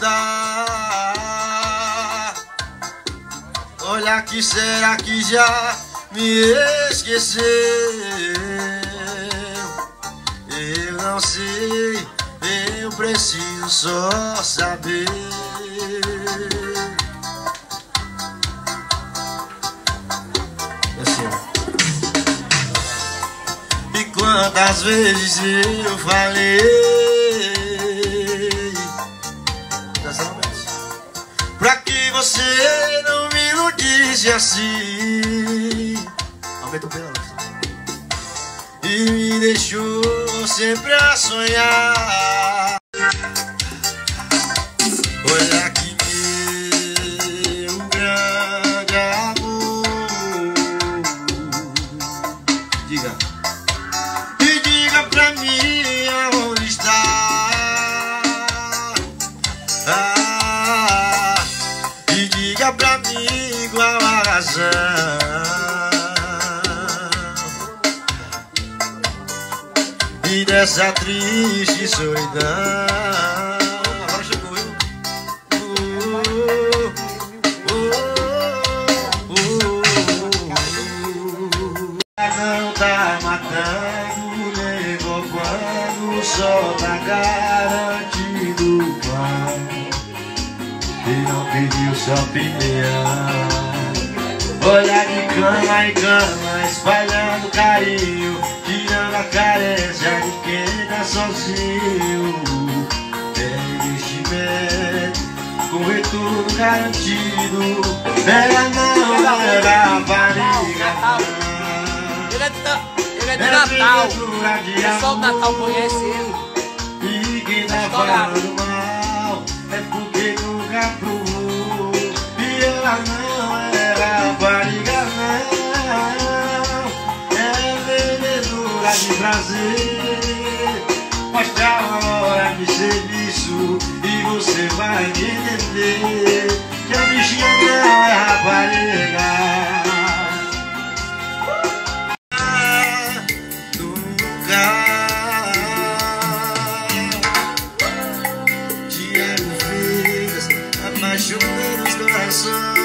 ajudar. Olha que será que já me esqueceu? Eu não sei, eu preciso só saber. Assim, ó. E quantas vezes eu falei pra que você não me iludisse assim. Aumenta o pedaço. E me deixou sempre a sonhar. Olha que meu grande amor. Diga. E diga pra mim aonde está. Ah, e diga pra mim qual a razão entre essa triste solidão. Agora chegou eu. Não tá matando, levou quando o sol tá garantido pão. E não pediu sua opinião. Olha de cama em cama, espalhando carinho, tirando a carência de quem tá sozinho. Tem investimento, com retorno garantido. Ela não era rapariga. Ele é de, ele é de Natal. O pessoal do Natal conhece ele. E quem tá falando mal é porque nunca provou. E ela não era rapariga, não. É vendedora de prazer. Mostra uma hora de serviço e você vai entender que a bichinha não é rapariga. Diário Freitas, apaixonando os corações.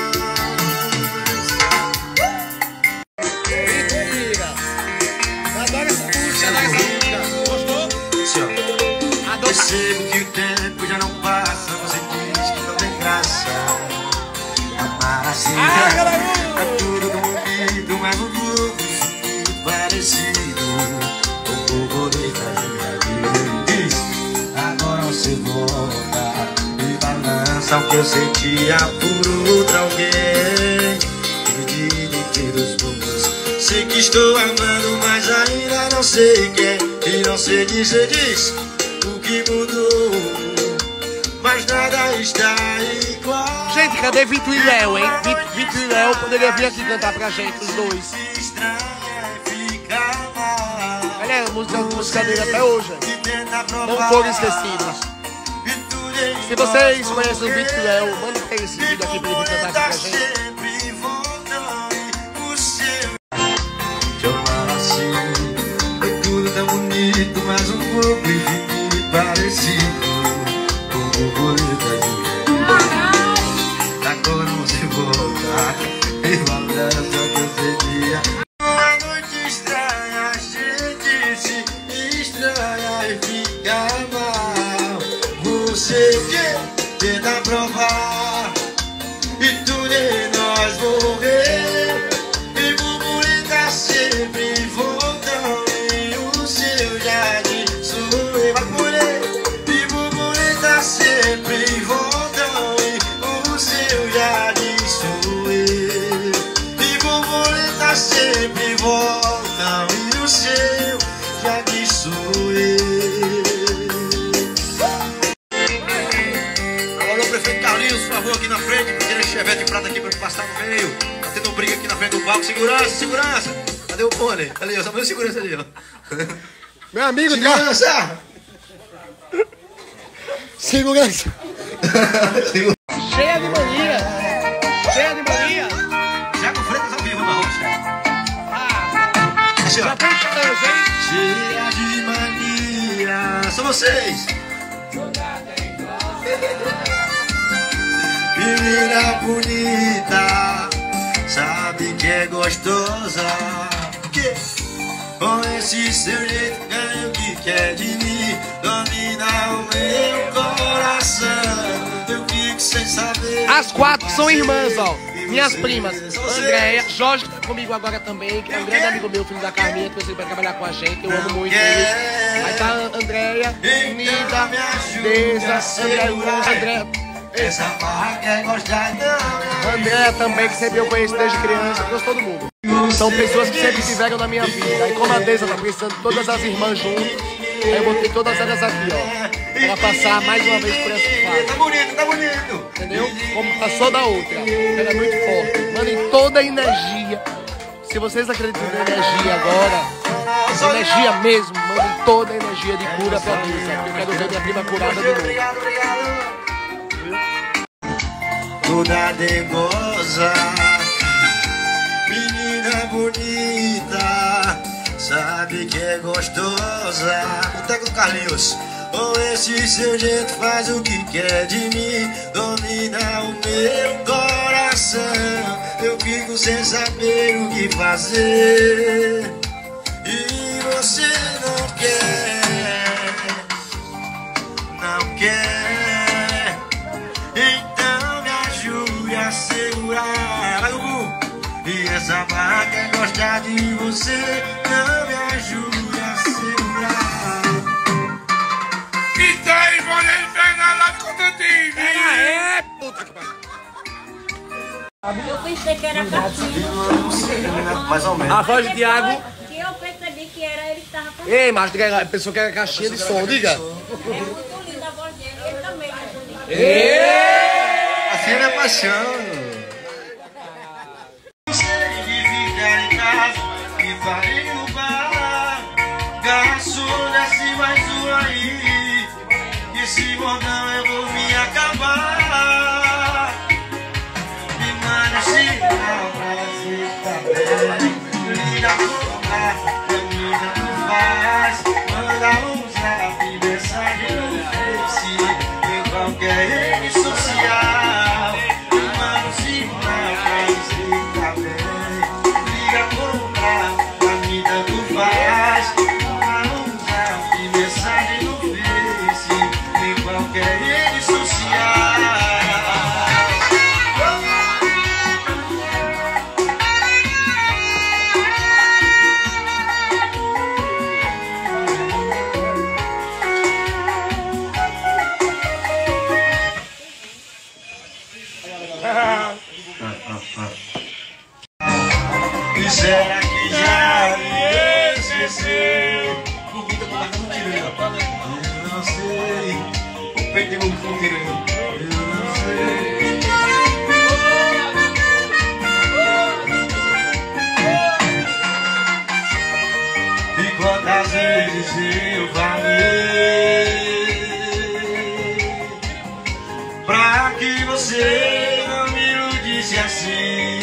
Mentira! Eu adoro essa música, adoro essa música. Gostou? Sim, ó. Percebo que o tempo já não passa. Você diz que não tem graça. Amar assim é tudo no ouvido, mas no grupo muito parecido. O borboleta de minha vida diz: agora você volta e balança o que eu sentia por outra alguém. Dividido entre os mundos. Sei que estou amando, mas ainda não sei quem. E não sei dizer, diz o que mudou, mas nada está igual. Gente, cadê Vitor e Léo, hein? Vitor e Léo poderia vir aqui cantar pra gente, os dois. Olha a música, a música dele até hoje. Não foram esquecidos. Se vocês conhecem o Vitor e Léo, manda pra esse vídeo aqui pra ele vir cantar aqui pra gente. Tudo tão bonito, mas um pouco infinito, parecido com o borboleta de minha. Agora você volta e balança que eu seria. Uma noite estranha, a gente se estranha e fica mal. Você o quê? Tenta provar e tudo em nós morrer. E borboleta sempre voltam e o seu jardim sou eu. Vai por ele. E borboleta sempre voltam e o seu jardim sou eu. E borboleta sempre voltam e o seu jardim sou eu. Alô, prefeito Carlinhos, por favor, aqui na frente, tira esse chevette prata aqui pra passar no meio. Tá tendo briga aqui na frente do palco. Segurança, segurança! Cadê o pônei? Ali, ó, só meu segurança ali, ó. Meu amigo, segurança! Segurança! Cheia de mania! Cheia de mania! Já com Freitas ao vivo na roça. Ah! Assim, ó. Já tem chance, hein? Cheia de mania! São vocês! Menina bonita, sabe que é gostosa. Que? Com esse seu jeito ganha o que quer de mim. Domina o meu coração. Eu fico sem saber. As quatro são irmãs, ó. Minhas primas. Andréia, Jorge que tá comigo agora também, que é um grande amigo meu, filho da Carminha, que você vai trabalhar com a gente. Eu amo muito ele. Aí tá a Andréia, Nida, Deza, Andréia, Andréia. Essa barra quer gostar, não. Andréia também, que sempre eu conheço desde criança, conheço todo mundo. São pessoas que sempre estiveram na minha vida. Aí como a Deza tá precisando de todas as irmãs juntas, aí eu botei todas elas aqui, ó. Pra passar mais uma vez por essa fase. Tá bonito, tá bonito. Entendeu? Como passou da outra. Ela é muito forte. Mandem toda a energia. Se vocês acreditam na energia agora, energia mesmo, mandem toda a energia de cura pra mim, sabe? Eu quero ver minha prima curada de novo. Obrigado, obrigado. Toda dengosa, menina bonita, sabe que é gostosa. Boteco do Carlinhos. Ou esse seu jeito faz o que quer de mim, domina o meu coração. Eu fico sem saber o que fazer e você não quer, não quer. Então me ajude a segurar. Vai, Gugu! E essa vaca gosta de você, não me ajude a segurar. E tá aí, Moreno Fernando lá de Constantinho. É, puta que pariu. Eu pensei que era caixinha. Mais ou menos. A voz de Thiago. Que eu percebi que era ele que estava cantando. Ei, mas a pessoa que era caixinha de som, diga. É muito linda a voz dele, ele também é bonito. Assim é paixão. Vai no bar, garçom, desce mais um aí. Esse modão eu vou me acabar. Me manda sinal pra dizer tá bem. Liga pra camisa tu faz. Manda um zap, mensagem no Face, em qualquer rede social. Me manda um sinal pra dizer tá bem. Liga pra tanto faz, um zap, mensagem no Face, em qualquer rede social. E será que já me esqueceu? Ninguém tá colocando um tirando. Eu não sei. O peito tem um tirando. Eu não sei. E quantas vezes eu falei pra que você não me iludisse assim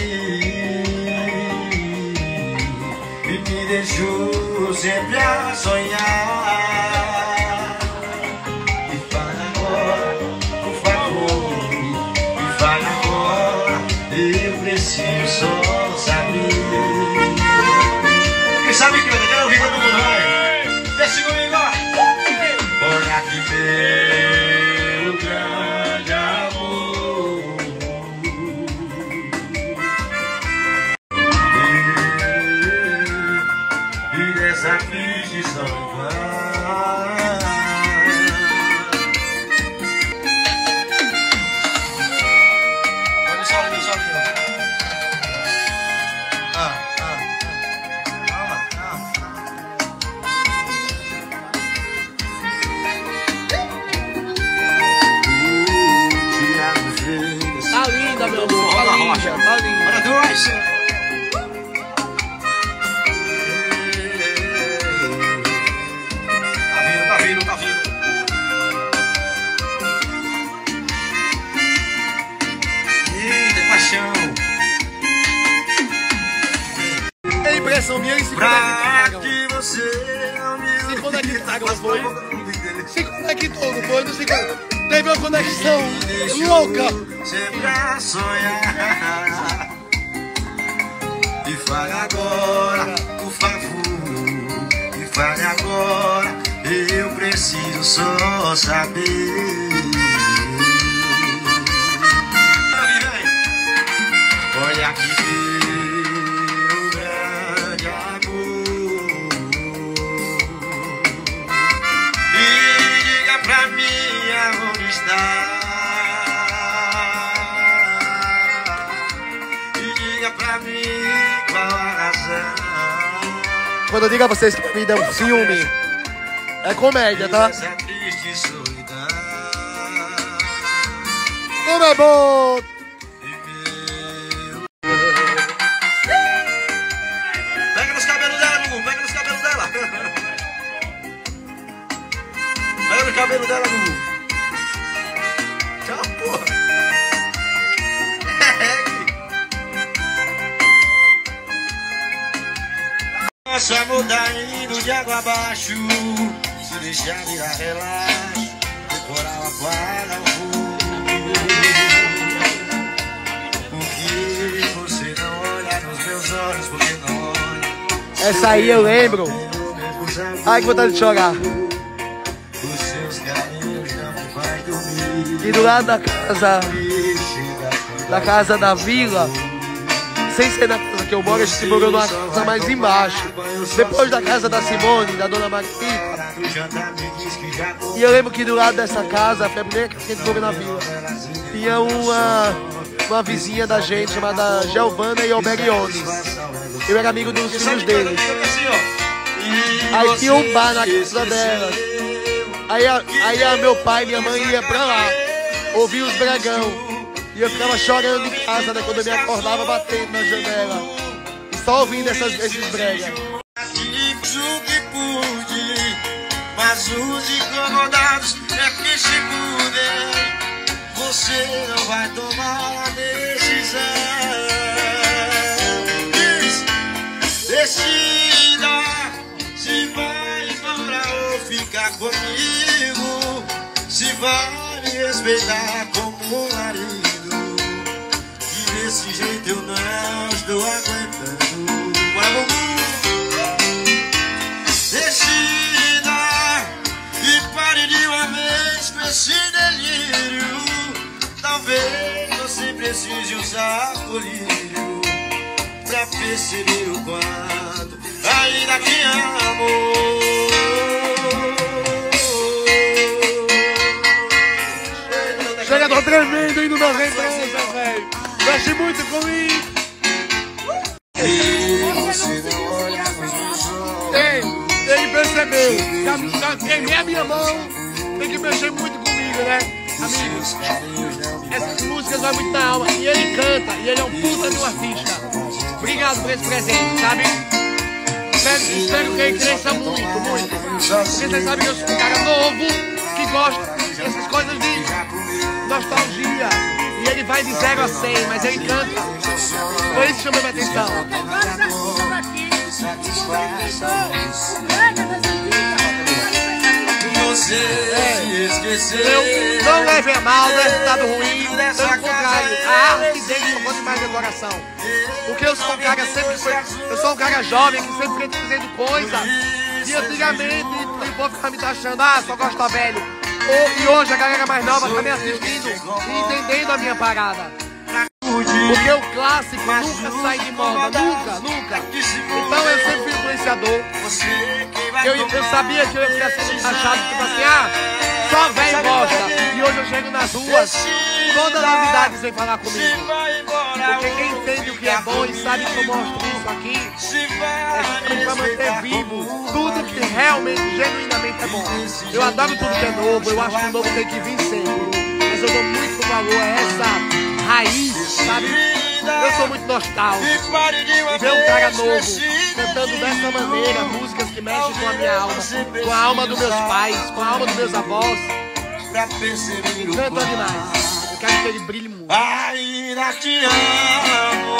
e me deixou sempre a sonhar. Me fala agora, por favor, me fala agora, eu preciso só saber. Quem sabe que eu quero ouvir todo mundo, vai? Desce comigo, ó. Olha que meu grande amor. E dessa aflição vai. Olha só, olha só, olha só. Ah, ah, calma, calma. Tá linda, meu amor. Tá linda, tá linda. Bora, dois. Tá vindo, tá vindo, tá vindo. Eita, paixão. É impressão minha e se Pra que você não me se conectar, não foi? Se conectou, não foi? Não se conectou. Teve uma conexão louca. Sempre a sonhar. E fale agora, por favor. E fale agora, eu preciso só saber. Olha aqui, meu grande amor. E diga pra mim aonde está. Pra mim, qual a razão? Quando eu digo a vocês que me dão ciúme, é comédia, tá? Essa triste solidão. Como é bom! Pega nos cabelos dela, Gugu, pega nos cabelos dela. Pega no cabelo dela, Gugu. Tchau, porra. Nosso amor tá indo de água abaixo. Se deixar virar relaxo, o coral apaga o fogo. Porque você não olha nos meus olhos, porque não olha. Essa aí eu lembro. Ai, que vontade de chorar. Os seus carinhos não me faz dormir. E do lado da casa, da casa da vila, sem ser na casa que eu moro, a gente morou numa casa mais embaixo. Depois da casa da Simone, da dona Margarita. E eu lembro que do lado dessa casa, foi a primeira casa que a gente morou na vila, tinha uma, uma vizinha da gente chamada Giovana e Alberione. Eu era amigo dos filhos deles. Aí tinha um bar na casa delas. Aí, a, aí a meu pai e minha mãe iam pra lá, ouvir os bregão. E eu ficava chorando em casa, né, quando eu me acordava batendo na janela. E só ouvindo essas, esses bregas. Fiz o que pude, mas os incomodados é que se mudem. Você não vai tomar a decisão. Decida se vai embora ou ficar comigo. Se vai me respeitar como marido. E desse jeito eu não estou aguentando. Bora, decida e pare de uma vez com esse delírio. Talvez você precise usar colírio pra perceber o quanto ainda te amo. Chega, tô tremendo indo na lembrança, velho. Mexe muito comigo. Ei, ele percebeu que quem é a minha mão tem que mexer muito comigo, né? Amigos, essas músicas vão muito na alma. E ele canta, e ele é um puta de um artista. Obrigado por esse presente, sabe? Espero, espero que ele cresça muito, muito. Porque vocês sabem que eu sou um cara novo, que gosta dessas coisas de nostalgia. E ele vai de zero a cem, mas ele canta. Foi isso que chamou minha atenção. É. Eu não leve a mal, não é resultado ruim, pelo contrário, a arte dele tocou demais meu coração. Porque eu sou um cara sempre foi, eu sou um cara jovem que sempre fica dizendo coisa que antigamente o povo ficava me taxando, ah, só gosta velho. E hoje a galera mais nova tá me assistindo e entendendo a minha parada. Porque o clássico nunca sai de moda, nunca, nunca. Então eu sempre fui influenciador. Eu, eu sabia que eu ia ficar sendo taxado, tipo assim, ah, só velho gosta. E hoje eu chego nas ruas, todas as novidades vêm falar comigo. Porque quem entende o que é bom e sabe que eu mostro isso aqui, é justamente pra manter vivo tudo que realmente, genuinamente é bom. Eu adoro tudo que é novo, eu acho que o novo tem que vir sempre. Mas eu dou muito valor a essa raiz, sabe? Eu sou muito nostálgico. E ver um cara novo cantando dessa maneira, músicas que mexem com a minha alma, com a alma dos meus pais, com a alma dos meus avós, canta demais. Eu quero que ele brilhe muito. Ainda te amo.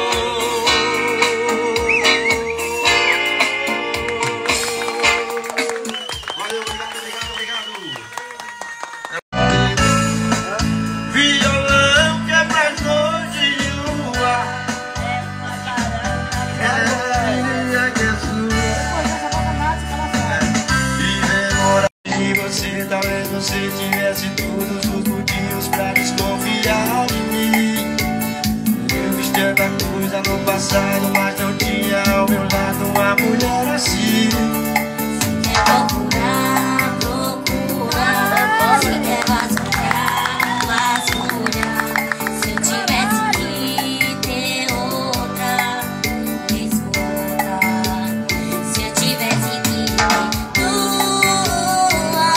Talvez você tivesse todos os motivos pra desconfiar de mim. Eu fiz tanta coisa no passado, mas não tinha ao meu lado uma mulher assim. Se quer procurar, procura. Se quer vasculhar, vasculhar. Se eu tivesse que ter outra, escuta. Se eu tivesse que ter duas,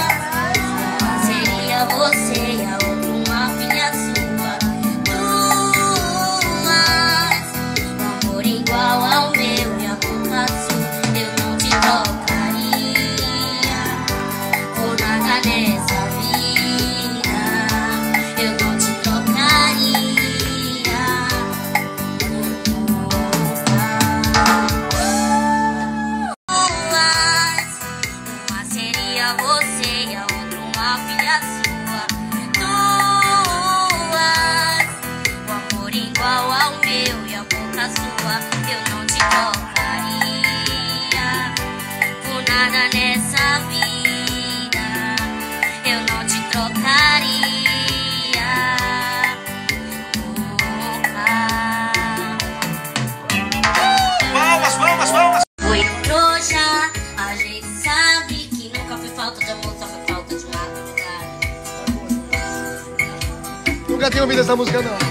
seria você e a outra uma filha sua. Duas, um amor igual ao meu e a boca sua. Eu não te tocaria. sua, eu não te trocaria por nada nessa vida. Eu não te trocaria. Palmas, palmas, palmas. Foi trouxa, a gente sabe que nunca foi falta de amor, só foi falta de maturidade. Nunca tinha ouvido essa música, não. Oi,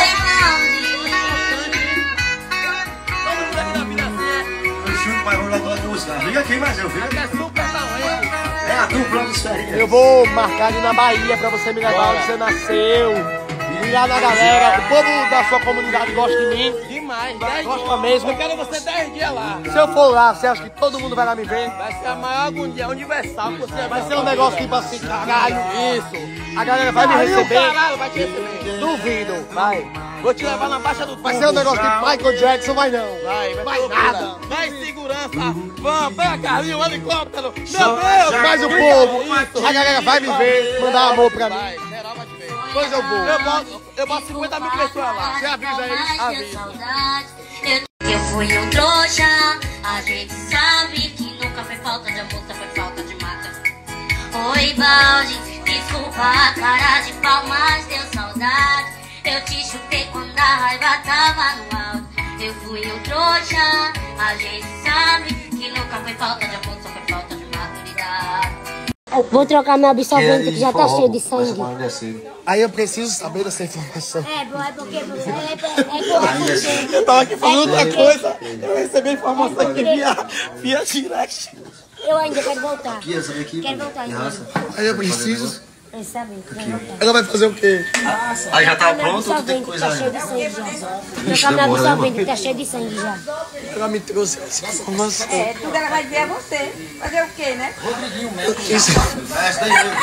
Eu juro para o lado da música. Liga aqui, mas eu vi. É a dupla dos ferinhas. Eu vou marcar ali na Bahia pra você me levar onde você nasceu. Ligar na galera, o povo da sua comunidade gosta de mim. Demais, gosta mesmo. Eu quero você dez dias lá. Se eu for lá, você acha que todo mundo vai lá me ver? Vai ser a maior agonia universal que você vai ser um negócio tipo assim, caralho. Isso. A galera vai me receber. Caralho, vai te receber. Duvido, vai. Vou te levar na baixa do Vai ser um negócio tipo Michael Jackson, vai não. Vai, vai, vai nada. Vai segurança. Vamos, pega carrinho, um helicóptero. Meu Deus, mais o povo. A galera vai me ver, mandar amor pra mim. Pois eu vou. Eu boto, eu boto cinquenta mil pessoas lá. Você avisa eles? Avisa. eu fui um trouxa, a gente sabe que nunca foi falta de amor, só foi falta de mata. Oi, balde, desculpa a cara de pau, mas deu saudade. Eu te chutei quando a raiva tava no alto. Eu fui um trouxa, a gente sabe que nunca foi falta de amor, só foi falta de maturidade. Eu vou trocar meu absorvente que já tá cheio de sangue. Aí eu preciso saber dessa informação. É, bom, é porque você é, é, é, Eu tava aqui falando outra coisa. Eu recebi a informação aqui via, via direct. Eu ainda quero voltar. Aqui, essa daqui. Quero voltar ainda. Aí eu preciso. Eu sabia, quero voltar. Ela vai fazer o quê? Aí já tá Meu pronto ou tu tem absorvente coisa tá cheio de ainda? sangue já. Ixi, Trocar meu demora, né, absorvente que tá cheio de sangue já. Ela me trouxe essa informação. É, tudo ela vai dizer é você. Fazer o quê, né? Isso, Essa daí mesmo.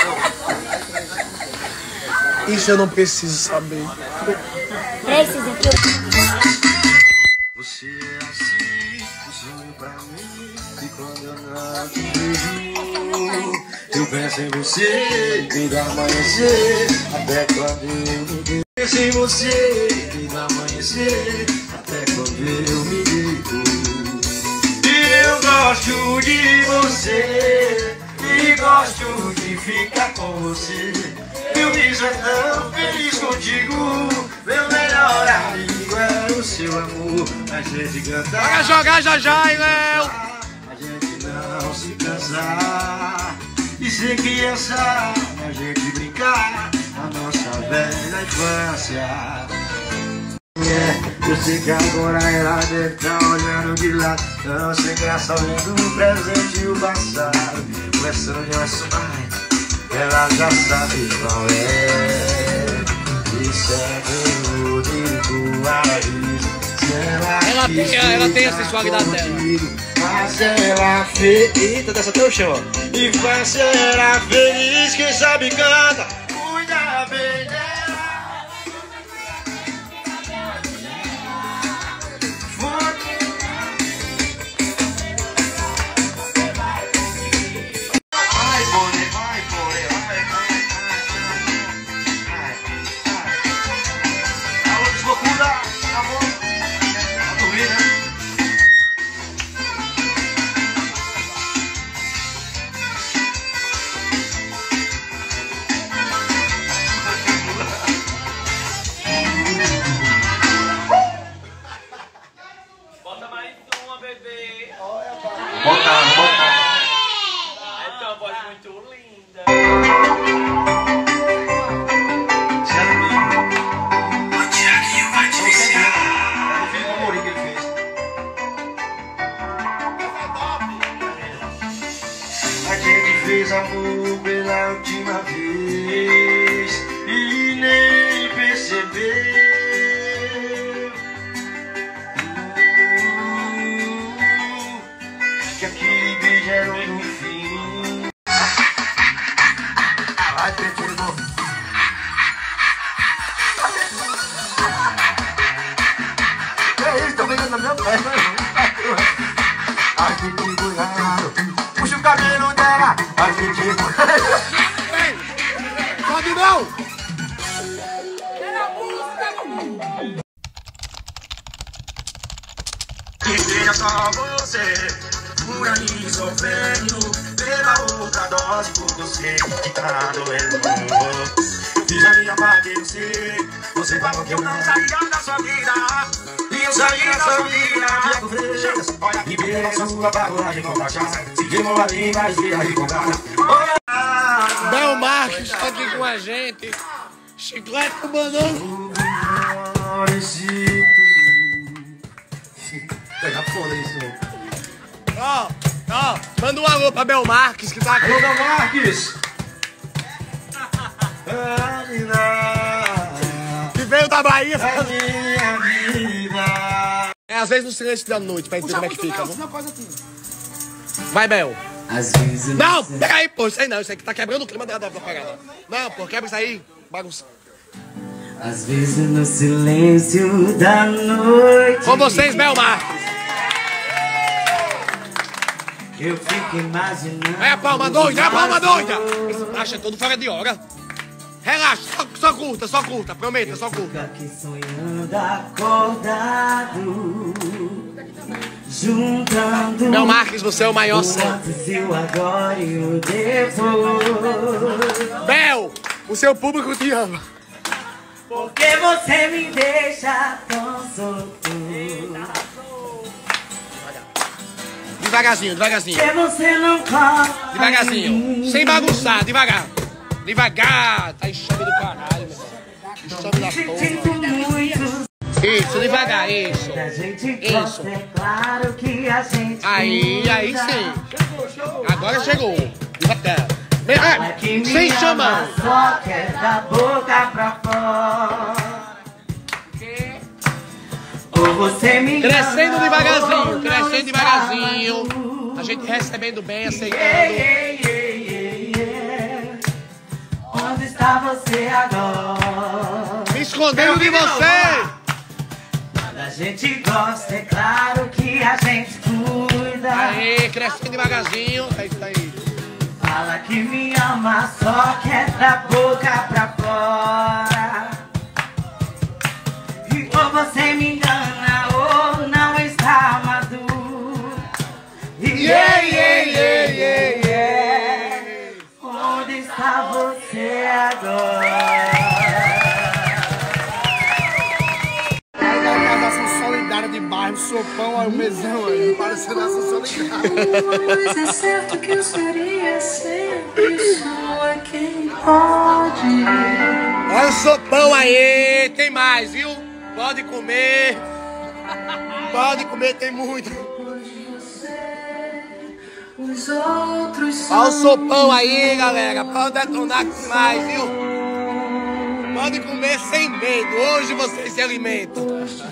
isso eu não preciso saber. Precisa que eu... Você é assim, um sonho pra mim. E quando eu não te vejo, eu penso em você, desde amanhecer até quando eu me deito. Penso em você, desde amanhecer até quando eu me deito. E eu gosto de você, e gosto de ficar com você. Meu bicho é tão feliz contigo, meu melhor amigo é o seu amor. A gente canta, Bora jogar já já, hein, Léo? a gente não se cansar e ser criança, a gente brincar a nossa velha infância. É, eu sei que agora ela deve estar olhando de lado, não sem graça olhando o presente e o passado. Conversando de nosso pai, ela já sabe qual é. Isso é meu digo a Ela tem, ela tem a sensualidade dela. Mas ela fez. Eita, dessa até o chão, ó. E vai ser a feliz, quem sabe canta. Cuida bem dela. Vai, Bonnie, vai, Bonnie, vai, vai, vai. Alô, desbocuda, tá bom? Tá dormindo, né? Bota mais uma, bebê. Bota, bota. Essa é uma voz muito linda. O Tiaguinho vai te viciar. Fica o Mourinho que ele fez. A gente fez amor pela última vez e nem percebeu. Que aquele beijo era no fim. Vai, Pedro. Que isso, tô pegando na minha perna. A gente embrulhado. Puxa o cabelo dela. A gente embrulhado. Pode não! Seja só você, por aí sofrendo, pela outra dose por você que tá doendo. Fiz a minha parte, eu sei. Você falou que eu não saía da sua vida, e eu saí da sua vida. Olha que bem a sua bagagem com cachaça. Se queimou ali, mas vira aí com garra. Bel Marques tá aqui com a gente. Chiclete com banana. Pega foda isso. Ó, ó, manda um alô pra Bel Marques que tá aqui. Alô, Bel Marques. Que veio da Bahia. É minha vida. É às vezes no silêncio da noite pra entender como é que fica. Vai, Bel. Às vezes não, pega aí, pô. Isso aí não, isso aí que tá quebrando o clima da, da, da parada. Não, pô, quebra isso aí. Bagunça. Às vezes no silêncio da noite. Com vocês, Bel Marques. Eu fico imaginando. É a palma doida, é a palma doida. Esse praxe é todo fora de hora. Relaxa, só, só curta, só curta, prometa, só curta. Aqui sonhando acordado, juntando. Bel Marques, você é o maior céu. O agora e o depois. Bel, o seu público te ama. Porque você me deixa tão solto. Devagarzinho, devagarzinho. Porque você não corre. Devagarzinho, sem bagunçar, devagar. Devagar, tá enxame do caralho, meu irmão. Enxame da porra. Isso, devagar, isso. Isso. Aí, aí sim. Agora chegou. Devagar. É, sem chamar. Só quer da boca pra fora. Ou você me crescendo devagarzinho, crescendo devagarzinho. A gente recebendo bem, aceitando. Onde está você agora? Me escondendo de você! Quando a gente gosta, é claro que a gente cuida. Aí, crescendo devagarzinho. É isso aí. Fala que me ama, só quer da boca pra fora. E ou você me engana, ou não está maduro. Yeah, yeah, yeah, yeah, yeah. Onde está você agora? Aí na casa ação solidária de bairro, sopão, aí o mesão aí, parecendo ação solidária. Mas é certo que eu seria sempre sua quem pode. Olha o sopão aí, tem mais, viu? Pode comer. Pode comer, tem muito. Os outros olha o sopão aí, galera. Pode detonar com mais, viu? Pode comer sem medo. Hoje vocês se alimentam.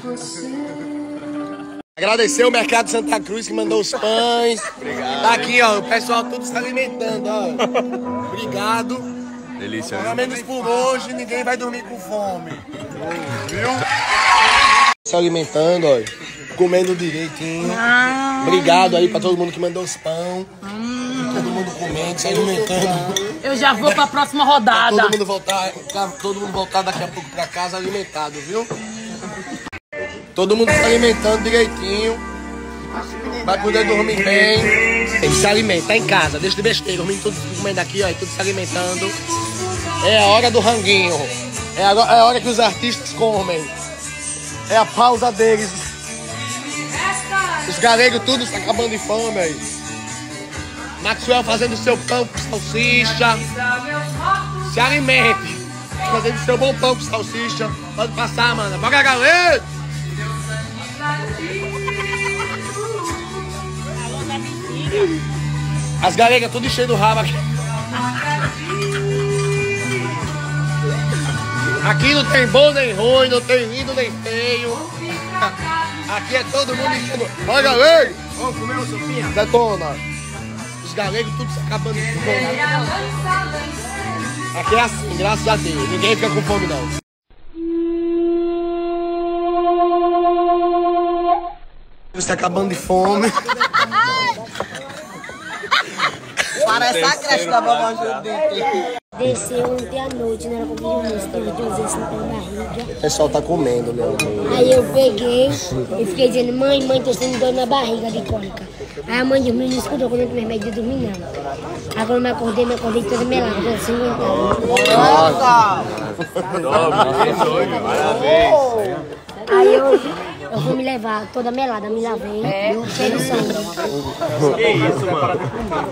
Agradecer o Mercado Santa Cruz que mandou os pães. Obrigado. Tá aqui, ó. O pessoal tudo se alimentando, ó. Obrigado. Delícia. Pelo menos por hoje, ninguém vai dormir com fome. Viu? Se alimentando, ó. Comendo direitinho. Ah. Obrigado aí pra todo mundo que mandou os pão. Hum. Todo mundo comendo, se alimentando. Eu já vou pra próxima rodada. Pra todo mundo voltar, todo mundo voltar daqui a pouco pra casa alimentado, viu? Todo mundo se alimentando direitinho. Vai poder dormir bem. Ele se alimenta, tá em casa, deixa de besteira. Os meninos todos comendo aqui, ó, e tudo se alimentando. É a hora do ranguinho. É a, é a hora que os artistas comem. É a pausa deles. Os galegos tudo se acabando de fome aí. Maxwell fazendo seu pão com salsicha. Se alimente. Fazendo seu bom pão com salsicha. Pode passar, mano. Bora, galera! As galegas tudo enchendo o rabo aqui. Aqui não tem bom nem ruim, não tem lindo nem feio. Aqui é todo mundo enchendo. Olha, galera! Vamos comer uma sopinha? Detona. Os galegos tudo se acabando de fome. Aqui é assim, graças a Deus. Ninguém fica com fome, não. Você acabando de fome. Parece a creche da Vovó Judite. Desceu ontem à noite, na hora que eu vi o moço, teve dois vezes na barriga. O pessoal tá comendo, meu amor. Aí eu peguei e fiquei dizendo, mãe, mãe, tô sentindo dor na barriga de cólica. Aí a mãe dormiu, não escutou quando eu tomei remédio de dormir, não. Aí quando eu me acordei, me acordei toda melada, toda sem aguentar. Aí eu, eu fui me levar toda melada, me lavei, é. cheio de sangue. Que isso, mano?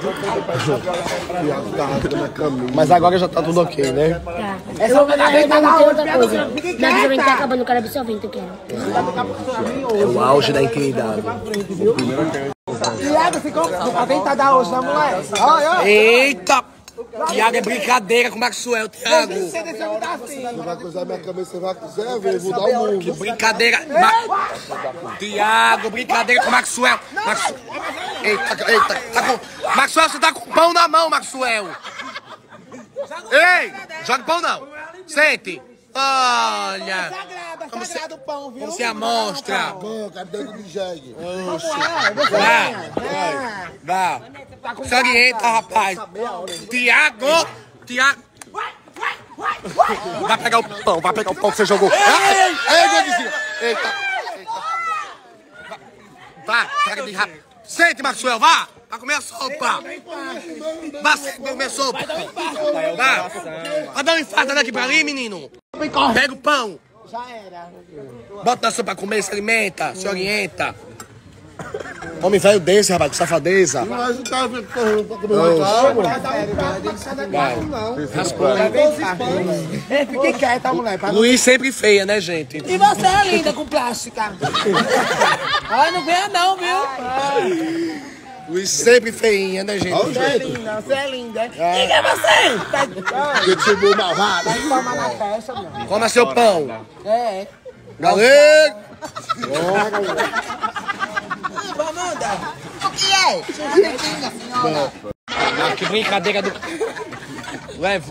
Mas agora já tá tudo ok, né? Tá. Eu vou perguntar outra coisa. Na absorvente tá acabando, eu quero absorvente, eu quero. É o auge da intimidade. Tiago ficou aventada hoje, né, moleque? Eita! Tiago é brincadeira com o Maxwell, Tiago. Você vai cruzar minha cabeça, você vai quiser ver, vou dar o mundo. Que brincadeira. Ma... Tiago, brincadeira com o Maxwell. Max... Eita, eita. Tá com... Maxwell, você tá com pão na mão, Maxwell. Ei, joga pão não. Sente. Olha. Como você, como você amostra. Boca, dedo de jegue. Dá. Dá. Se orienta, rapaz. Tiago. Tiago. Vai pegar o pão, vai pegar o pão que você jogou. Ei, ei, Gordinho. Eita. Vá, pega de rápido. Sente, Maxwell, vá. Vai comer a sopa. Vá comer sopa. Vá. Vai dar um infarto daqui pra ali, menino. Pega o pão. Já era. Bota na sopa pra comer, se alimenta, se orienta. Homem velho desse, rapaz, com safadeza. Mas o cara fica correndo pra comer uma calma. Ei, fiquei quieta, mulher. Luiz sempre feia, né, gente? E você é linda com plástica. Ai, não venha não, viu? Luiz sempre feinha, né, gente? Você é linda, você é linda. Quem é você? Que tipo malvado. Vai tomar na festa, meu. Coma seu pão. É. Galego! Amanda! O que é? Senhora. Ah, que brincadeira do... Levo.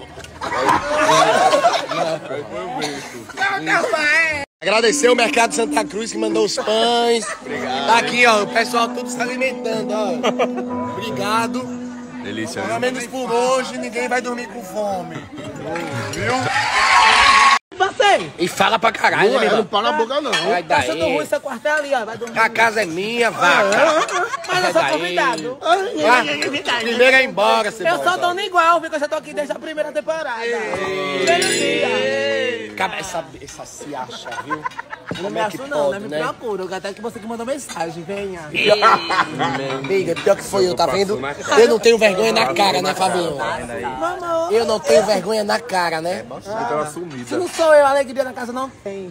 Agradecer o Mercado Santa Cruz que mandou os pães. Obrigado. Tá aqui, ó, o pessoal tudo se alimentando, ó. Obrigado. Delícia. Pelo menos por hoje, ninguém vai dormir com fome. Viu? Você! E fala pra caralho, Não, né, não para a boca, não. Vai Tá daí. sendo ruim seu quartel ali, ó. Vai dormir. A casa é minha, vaca. Mas eu sou convidado. Ah, primeiro é embora, você Eu sou dona igual, viu? Que eu já tô aqui desde a primeira temporada. Primeiro dia. Cara, essa, essa se acha, viu? Não me acho não, não me procura. Até que você que mandou mensagem, venha. Amiga, pior que foi eu, tá vendo? Eu não tenho vergonha na cara, né, Fabinho? Eu não tenho vergonha na cara, né? Se não sou eu, a alegria na casa não tem.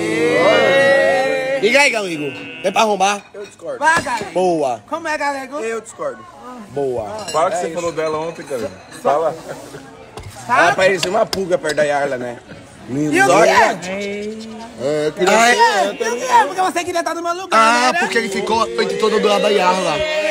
Liga aí, Galego. Vem pra arrombar. Eu discordo. Vai, Galego. Boa. Como é, Galego? Eu discordo. Boa. Fala que você falou dela ontem, cara. Fala. Ela parecia uma pulga perto da Yarla, né? E o que é? É, queria Ah, ser é? hétero. E o que é? Porque você queria estar no meu lugar, Ah, né? porque ele ficou a noite toda do lado da Yarla.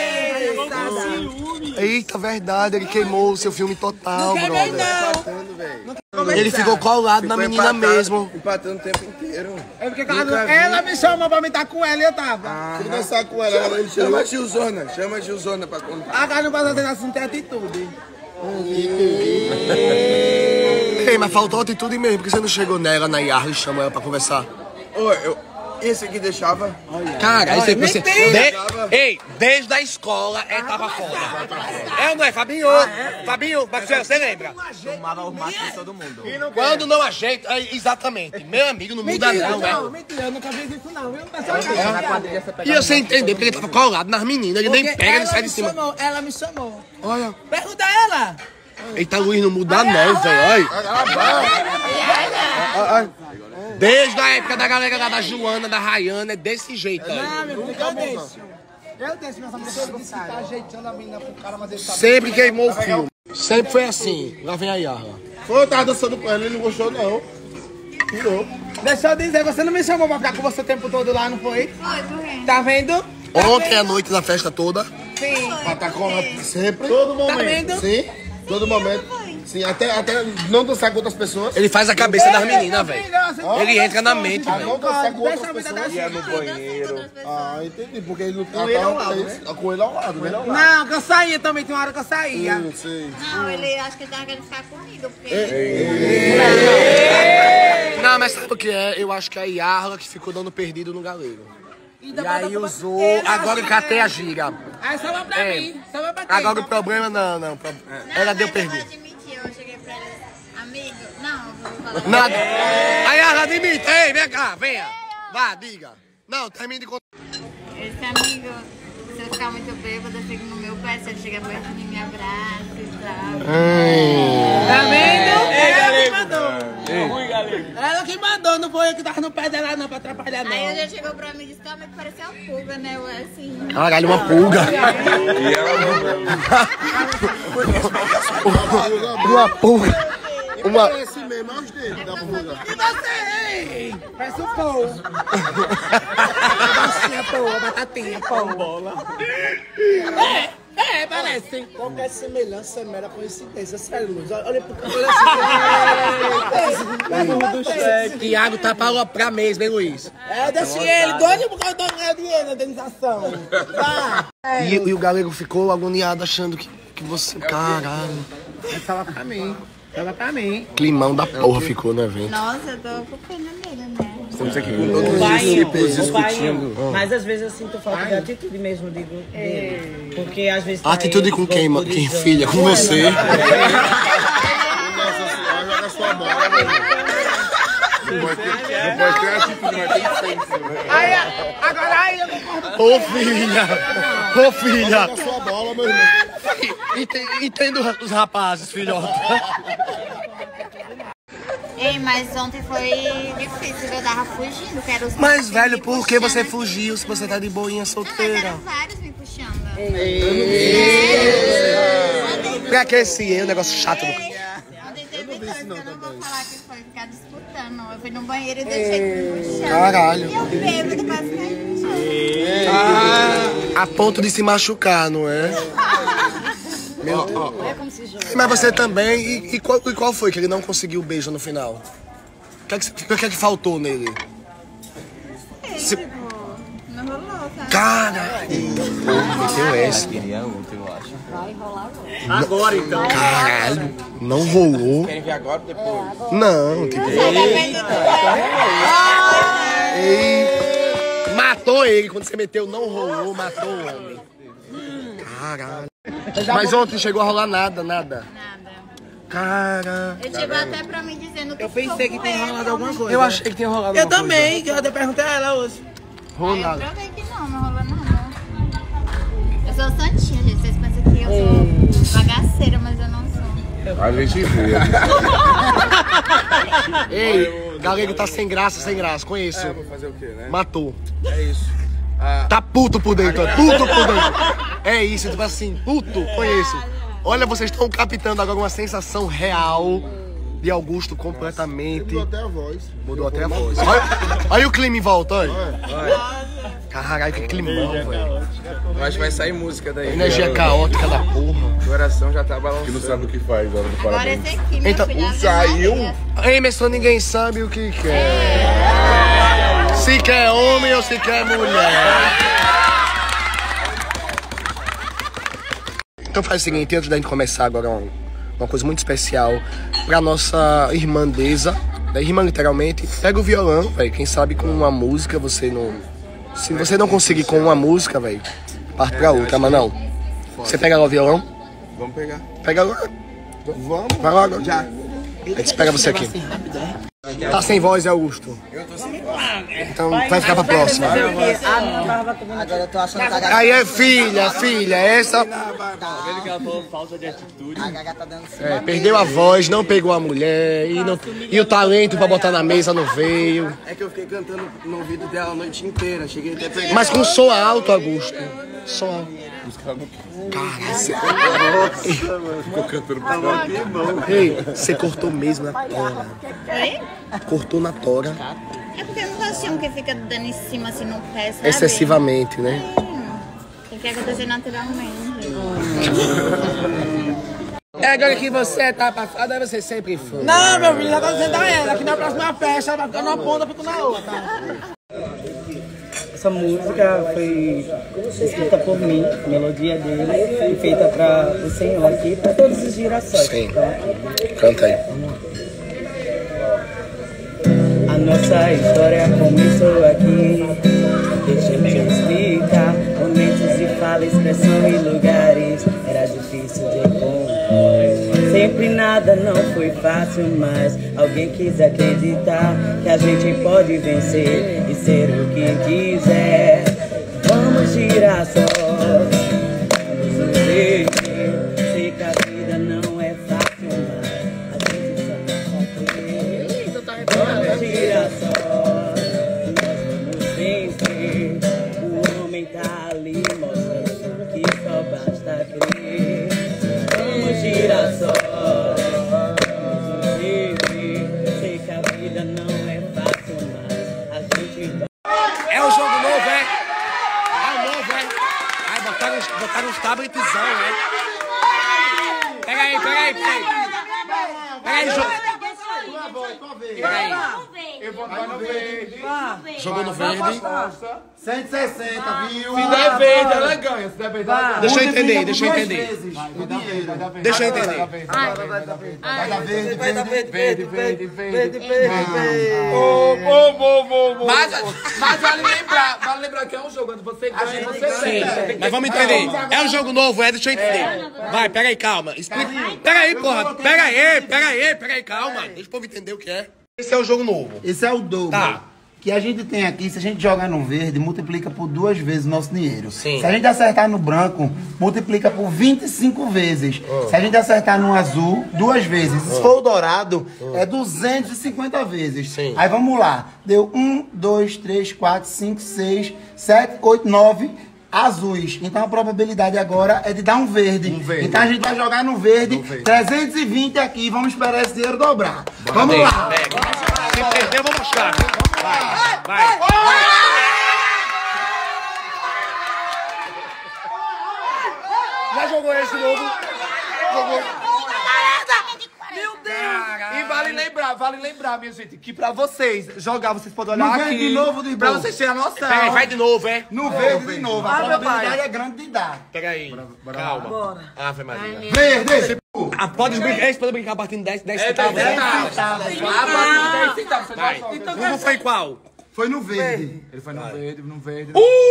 Eita, verdade, ele queimou o seu filme total, Não queimei, brother. não. Ele ficou colado na menina mesmo. Empatando o tempo inteiro. É porque ela, ela me chamou pra me estar com ela e eu tava. Queria dançar com ela, ela não Chama chama. a Gilzona, chama a Gilzona pra contar. A cara não passa ter assunto, é atitude. Ei, mas faltou atitude mesmo, porque você não chegou nela na Yarla e chamou ela pra conversar. Ô, eu... Esse aqui deixava. Cara, esse aí você... Mentira. De... Ei, desde a escola é tava foda. É ou não é, Fabinho? Fabinho, Maxwell, você lembra? Tomava o macho de todo mundo. Quando não ajeita, é, exatamente. Meu amigo, não muda não, Não, é. mentira, eu nunca fiz isso não, viu? E eu sem entender porque ele tava colado nas meninas, ele nem pega, ele sai de cima. Chamou, ela me chamou. Olha. Pergunta a ela. Eita, Luiz, não muda não, velho. Desde a época da galera lá da Joana, da Rayana, é desse jeito aí. Não, meu filho, eu deixo. Eu deixo meus amigos de Tá ajeitando a menina pro cara, mas ele tá... Sempre queimou o filme. Sempre foi assim. Lá vem a Yarla. Foi, eu tava dançando com ela, ele não gostou, não. Tirou. Deixa eu dizer, você não me chamou pra ficar com você o tempo todo lá, não foi? Foi, tô vendo. Tá vendo? Ontem à noite, na festa toda. Sim. Ela tá com ela sempre. Todo momento. Tá vendo? Sim, todo momento. Sim, até, até não dançar com outras pessoas. Ele faz a cabeça das meninas, velho. Ele entra na mente, Ah, velho. não dançar com outras pessoas. E é no banheiro. Ah, entendi. Porque ele não tem ele ao lado, né? Com ele ao lado, né? Não, que eu saía também, tem uma hora que eu saía. Hum, sei. Não, ele acho que ele tava querendo ficar comigo, porque... Não, mas sabe o que é? Eu acho que é a Yarla que ficou dando perdido no galego. E aí usou. Agora eu catei a gira. Aí só vai pra É. mim, só vai pra Agora o problema não, não. pro- Ela deu perdido. Eu admiti, eu cheguei pra ele, amigo, não, eu vou falar... Nada. Aí Yarla admite. Ei, vem cá, venha. Vá, diga. Não, termine de contar. Esse amigo, se eu ficar muito bêbado, eu fico no meu pé, se ele chegar perto de mim, me abraça e tal. Tá vendo? Ela que mandou. Ui, galera. Ela que mandou, não foi eu que tava no pé dela não, pra atrapalhar não. Aí ele chegou pra mim e disse que o amigo parecia uma pulga, né? Eu assim... Caralho, uma pulga. Uma pulga. Uma... Esse mesmo, é os dedos da pulga. E você? Parece um pão. Batatinha, pão, a batatinha, pão. Bola. É, é, parece. Qualquer semelhança é mera coincidência, sério, Luz. Olha pro canto, olha Tiago tá pra, pra mês, vem, Luiz. É, deixa ele, doido porque eu tô ganhando dinheiro na indenização. Vá. E, e o galego ficou agoniado achando que, que você. Caralho. Tava pra mim. Tava pra mim. Climão da porra ficou no evento. Nossa, eu tô com pena dele, né? Estamos aqui com todos O os pai, discípulos o pai, discutindo. mas às vezes eu sinto falta de atitude mesmo, digo, dele. Porque às vezes... tá Atitude eu, com vou quem, por mano? Quem, isso, filha? Com você. Nossa senhora, joga sua bola, meu irmão. Não pode ter atitude, mas tem senso, né? Aí, agora aí eu concordo. Ô filha! Ô filha! Joga sua bola, meu irmão. Entendo os rapazes, filhota. Ei, mas ontem foi difícil, eu tava fugindo, que era os Mas, caras velho, me por que você puxando. fugiu se você tá de boinha Não, mas solteira? eram vários me puxando. Pra que esse é um negócio chato do... Ontem teve dois, eu não vou falar que foi ficar disputando. Eu fui no banheiro e deixei me puxando. Caralho. E eu bêbado pra ficar me puxando. Ah, a ponto de se machucar, não é? Meu Deus. Mas você também, e, e, qual, e qual foi que ele não conseguiu o beijo no final? O que é que, o que, é que faltou nele? Se... Não rolou, tá? Caralho! Meteu essa. Queria ontem, eu acho. Vai rolar agora. Agora então. Caralho! Não rolou? Querem ver agora ou depois? Não, tipo... Ei. Matou ele, quando você meteu, não rolou, matou o homem. Caralho. Mas ontem chegou a rolar nada, nada. Nada. Cara. Ele chegou até pra mim dizendo que Eu pensei que tinha rolado alguma coisa. Eu achei que tinha rolado Eu alguma também, que eu até perguntei a ela hoje. Rolou Eu nada. provei que não, não rolou nada. Eu sou santinha, gente. Vocês pensam que eu sou bagaceira, mas eu não sou. A gente vê. Ei, galego tá sem graça, sem graça, conheço. É, vou fazer o quê, né? Matou. É isso. Ah, Tá puto por dentro, é puto por dentro. É isso, tipo assim, puto, conheço. Olha, vocês estão captando agora uma sensação real de Augusto completamente. Mudou até a voz. Mudou até a voz. Olha, olha o clima em volta, olha. Caralho, que climão, velho. eu acho que vai sair música daí. Energia caótica da porra. O coração já tá balançando. Que não sabe o que faz, hora do Agora esse aqui, meu Então, filho. saiu. Emerson, ninguém sabe o que quer. Se quer homem ou se quer mulher. Então faz o seguinte, antes da gente começar agora uma, uma coisa muito especial pra nossa irmandeza, né? Irmã literalmente, pega o violão, velho, quem sabe com uma música você não... Se você não conseguir com uma música, velho, parte pra outra, mas não. Você pega lá o violão? Vamos pegar. Pega agora. Vamos. Vai lá agora. Já. A gente espera você aqui. Tá sem voz, Augusto? Eu tô sem voz. Então vai ficar pra próxima. Agora eu tô achando que a Gaga... Aí é filha, filha, essa... Tá vendo que ela falou falta de atitude? A Gaga tá dando É, perdeu a voz, não pegou a mulher, e, não, e o talento pra botar na mesa não veio. É que eu fiquei cantando no ouvido dela a noite inteira. Cheguei até a pegar. Mas com som alto, Augusto. Som alto. Caralho, Ficou cantando pra ela. ei, você cortou mesmo na tora. Oi? Cortou na tora. É porque eu não gosto de um que fica dando em cima assim no pé, sabe? Excessivamente, né? Tem que acontecer naturalmente. É agora que você tá pra fora, você sempre foi. Não, meu filho, já tá dizendo a ela, que na próxima festa vai ficar numa ponta, fica na outra. Essa música foi escrita por mim, a melodia dele, e feita para o Senhor aqui, para todos os girassóis. Sim. Canta aí. A nossa história começou aqui. Deixa eu te explicar. Momentos de fala, expressão e lugares era difícil de encontrar. Sempre nada não foi fácil, mas alguém quis acreditar que a gente pode vencer e ser o que quiser. Vamos girar só, vamos nos ver. Sei que a vida não é fácil, mas a gente só não sofrer. Vamos girar só, nós vamos vencer. O homem tá ali mostrando que só basta crer. Vamos girar só, vamos nos ver. Sei que a vida não é fácil, mas a gente vai. É o jogo novo, é? É o novo, é? Ai, botaram, uns- botaram uns tabletzão, é? Pega aí, pega aí, pega aí. Pega aí, jogo. Pega aí. Eu vou dar no verde. Jogou no verde. cento e sessenta, viu? Se der verde, ela ganha. Se der verde, ela ganha. Deixa eu entender, deixa eu entender. O dinheiro. Deixa eu entender. Vai dar verde, Vai dar verde. verde, verde, verde, verde, verde. Ô, ô, ô, ô, ô. Mas, mas vale lembrar, vale lembrar que é um jogo, quando você ganha, você perde. Mas vamos entender. É um jogo novo, é? Deixa eu entender. Vai, pega aí, calma. Explica. Pega aí, porra. Pega aí, pega aí, pega aí, calma. Deixa o povo entender o que é. Esse é o jogo novo. Esse é o dobro. Tá. Que a gente tem aqui, se a gente jogar no verde, multiplica por duas vezes o nosso dinheiro. Sim. Se a gente acertar no branco, multiplica por vinte e cinco vezes. Se a gente acertar no azul, duas vezes. Se for o dourado, é duzentas e cinquenta vezes. Sim. Aí vamos lá. Deu um, dois, três, quatro, cinco, seis, sete, oito, nove azuis. Então a probabilidade agora é de dar um verde. Um verde. Então a gente vai jogar no verde, trezentos e vinte aqui. Vamos esperar esse dinheiro dobrar. Vamos lá. Pega. Se perder, eu vou mostrar. Vai, vai. Já jogou esse novo? Jogou. Meu Deus! E vale lembrar, vale lembrar, minha gente, que pra vocês jogar, vocês podem olhar No aqui. verde de novo, de pra novo. vocês terem a noção. Pega aí, vai de novo, é? No verde de novo. A Ah, meu probabilidade pai. é grande de dar. Pega aí. Calma. Bora. Ave Maria. Verde! Ah, pode brincar, esse pode brincar a partir de dez, dez É centavos, dez né? centavos. Ah, mas dez centavos, você Vai. vai. Então, Como foi qual? Foi no verde. Ele foi no verde, no verde.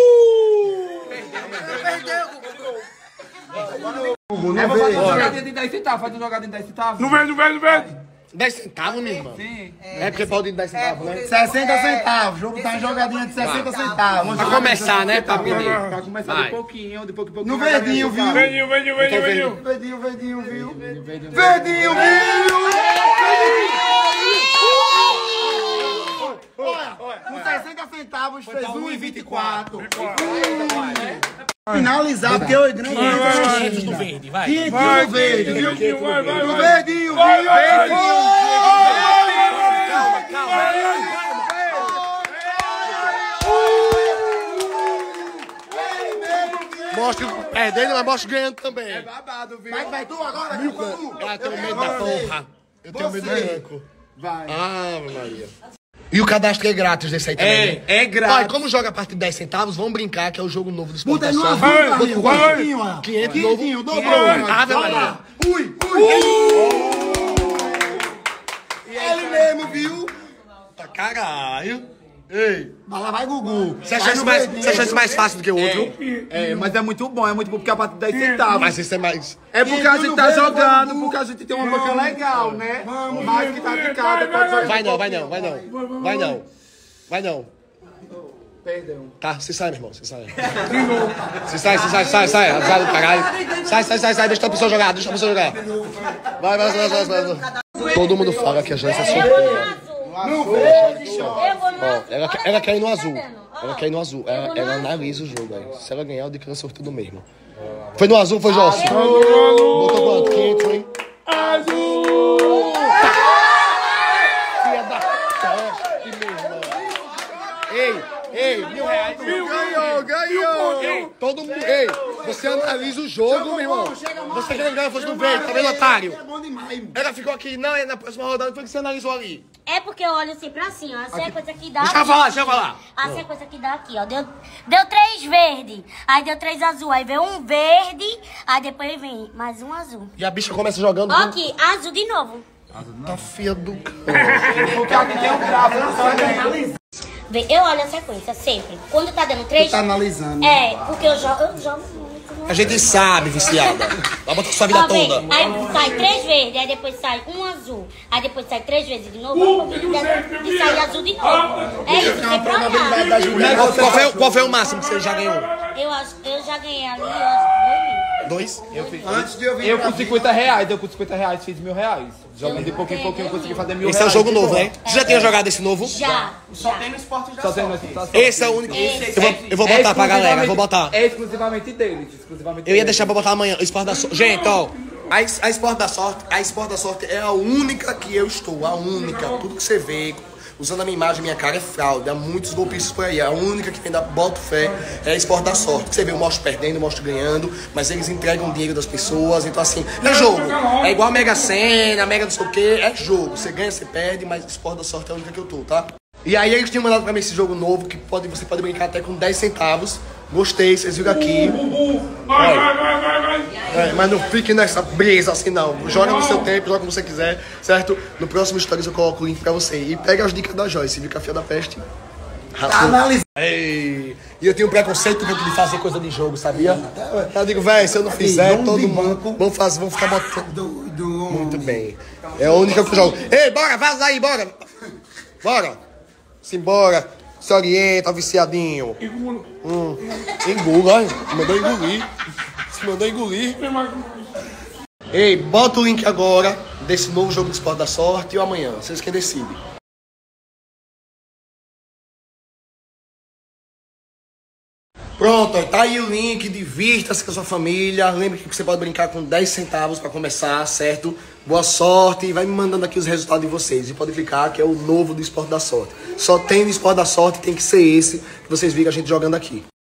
É, vou fazer uma jogadinha de dez centavos, faz uma jogadinha de dez centavos. No verde, no verde, no verde. dez centavos, minha irmã? Sim. É porque pode de dez centavos, né? sessenta centavos. O jogo tá em jogadinha de sessenta centavos. Pra começar, né? Pra aprender. Pra começar Vai. de pouquinho, de pouco em pouquinho. No verdinho, viu? Verdinho, verdinho, verdinho, verdinho. Verdinho, verdinho, viu? Verdinho, viu? Olha, com sessenta centavos fez um e vinte e quatro. Finalizar, porque o grande quinhentos no verde, vai. quinhentos no verde, viu? Vai, vai, No vai. verdinho, Vai, viu? vai, vai. Calma, calma. Mostra perdendo, mas mostra ganhando também. É babado, viu? Vai, vai tu agora, Mil vai can- tu. Ah, tenho medo da porra. Eu tenho medo do branco. Vai. Ave Maria. E o cadastro é grátis desse aí também. É, é grátis. Olha, como joga a partir de dez centavos, vamos brincar que é o jogo novo do Bota aí no exportação. azul, Bota Carlinhos. com quanto? Quinhentinho, ó. quinhentos novo. Quinhentinho, dobrou. Ave Maria. Ui, ui. Ele mesmo, viu? Tá caralho. Ei. Mas lá vai Gugu. Você acha isso mais, você acha isso mais fácil do que o outro? É, mas é muito bom, é muito bom porque a partir de dez centavos. Mas isso é mais... É porque a gente tá Vamos, jogando, vamos. porque a gente tem uma banca legal, né? Vamos, Mas que tá picada, pode jogar. Vai não, vai não, vai não. Vai não. Vai não. Perdão. Tá, você sai, meu irmão, você sai. Você sai, você sai, sai, sai. Sai do caralho. Sai, sai, sai, sai. Deixa a pessoa jogar, deixa a pessoa jogar. Vai, vai, vai, vai, vai. vai. Todo mundo fala que a Jânia é surpresa. No verde, Ó, ela, quer- ela quer ir no azul. Ela quer ir no azul. Ela, ela analisa o jogo aí. Se ela ganhar, eu declaro sortudo mesmo. Foi no azul, foi, Jossi? Botou quanto? quinhentos, hein? Azul! Filha da peste, meu irmão. Ei, ei, mil reais. Ganhou, ganhou! todo mundo. Ei, você analisa o jogo, meu irmão. Você quer ganhar, fosse no verde, tá vendo, otário? Ela ficou aqui, não, é na próxima rodada, foi que você analisou ali. É porque eu olho sempre assim, ó. A sequência que dá. Deixa eu falar, deixa eu falar. A sequência que dá aqui, ó. Deu, deu três verde, aí deu três azul, aí veio um verde, aí depois vem mais um azul. E a bicha começa jogando. Ó, aqui, azul de novo. Tá feia do c. Porque aqui tem um gráfico. Vê, eu olho a sequência sempre. Quando tá dando três. Tu tá analisando. É, porque eu jogo, eu jogo muito. A gente sabe, viciada. Vai botar sua vida Ó, vê, toda. aí sai três verdes, aí depois sai um azul, aí depois sai três vezes de novo, uh, e sai azul de novo. É isso, tem pra olhar. Qual, qual, foi, qual foi o máximo que você já ganhou? Eu acho, eu já ganhei ali, eu acho, dois mil. Dois? Eu fiz. Antes de eu vir Eu pra com cinquenta reais, eu com cinquenta reais fiz mil reais. Jogando de pouquinho em pouquinho eu consegui fazer mil Esse reais. é o jogo novo, né? É. Você já tinha jogado esse novo? Já. Só tem no esporte já Só tem no esporte. Esse é o único. Esse Eu vou, eu vou botar pra galera, vou botar. É exclusivamente deles. Exclusivamente Eu ia deles. deixar pra botar amanhã, o Esporte da Sorte. Gente, ó, a, es- a Esporte da Sorte, a Esporte da Sorte é a única que eu estou, a única. Tudo que você vê, usando a minha imagem, minha cara é fraude. Há muitos golpistas por aí. A única que ainda bota fé é a Esporte da Sorte. Você vê, eu mostro perdendo, eu mostro ganhando, mas eles entregam o dinheiro das pessoas. Então, assim, é jogo. É igual a Mega Sena, a Mega não sei o quê, é jogo. Você ganha, você perde, mas a Esporte da Sorte é a única que eu tô, tá? E aí eles tinham mandado pra mim esse jogo novo, que pode, você pode brincar até com dez centavos. Gostei, vocês viram aqui. É, mas não fique nessa brisa assim não. Joga no seu tempo, joga como você quiser, certo? No próximo Stories eu coloco o link pra você. E pega as dicas da Joyce, viu que a Fia da Peste. Analisa. Ei, e eu tenho um preconceito de fazer coisa de jogo, sabia? Eu digo, velho, se eu não fizer, todo mundo. Vamos fazer, vamos ficar botando. Muito bem. É a única que eu jogo. Ei, bora, vaza aí, bora! Bora! Simbora! Se orienta, viciadinho. Hum. Engula, olha. Se mandou engolir. Se mandou engolir. Ei, bota o link agora desse novo jogo de Esporte da Sorte e amanhã. Vocês quem decidem. Pronto, ó, tá aí o link, divirta-se com a sua família. Lembre que você pode brincar com dez centavos para começar, certo? Boa sorte e vai me mandando aqui os resultados de vocês. E pode clicar que é o novo do Esporte da Sorte. Só tem no Esporte da Sorte, tem que ser esse que vocês viram a gente jogando aqui.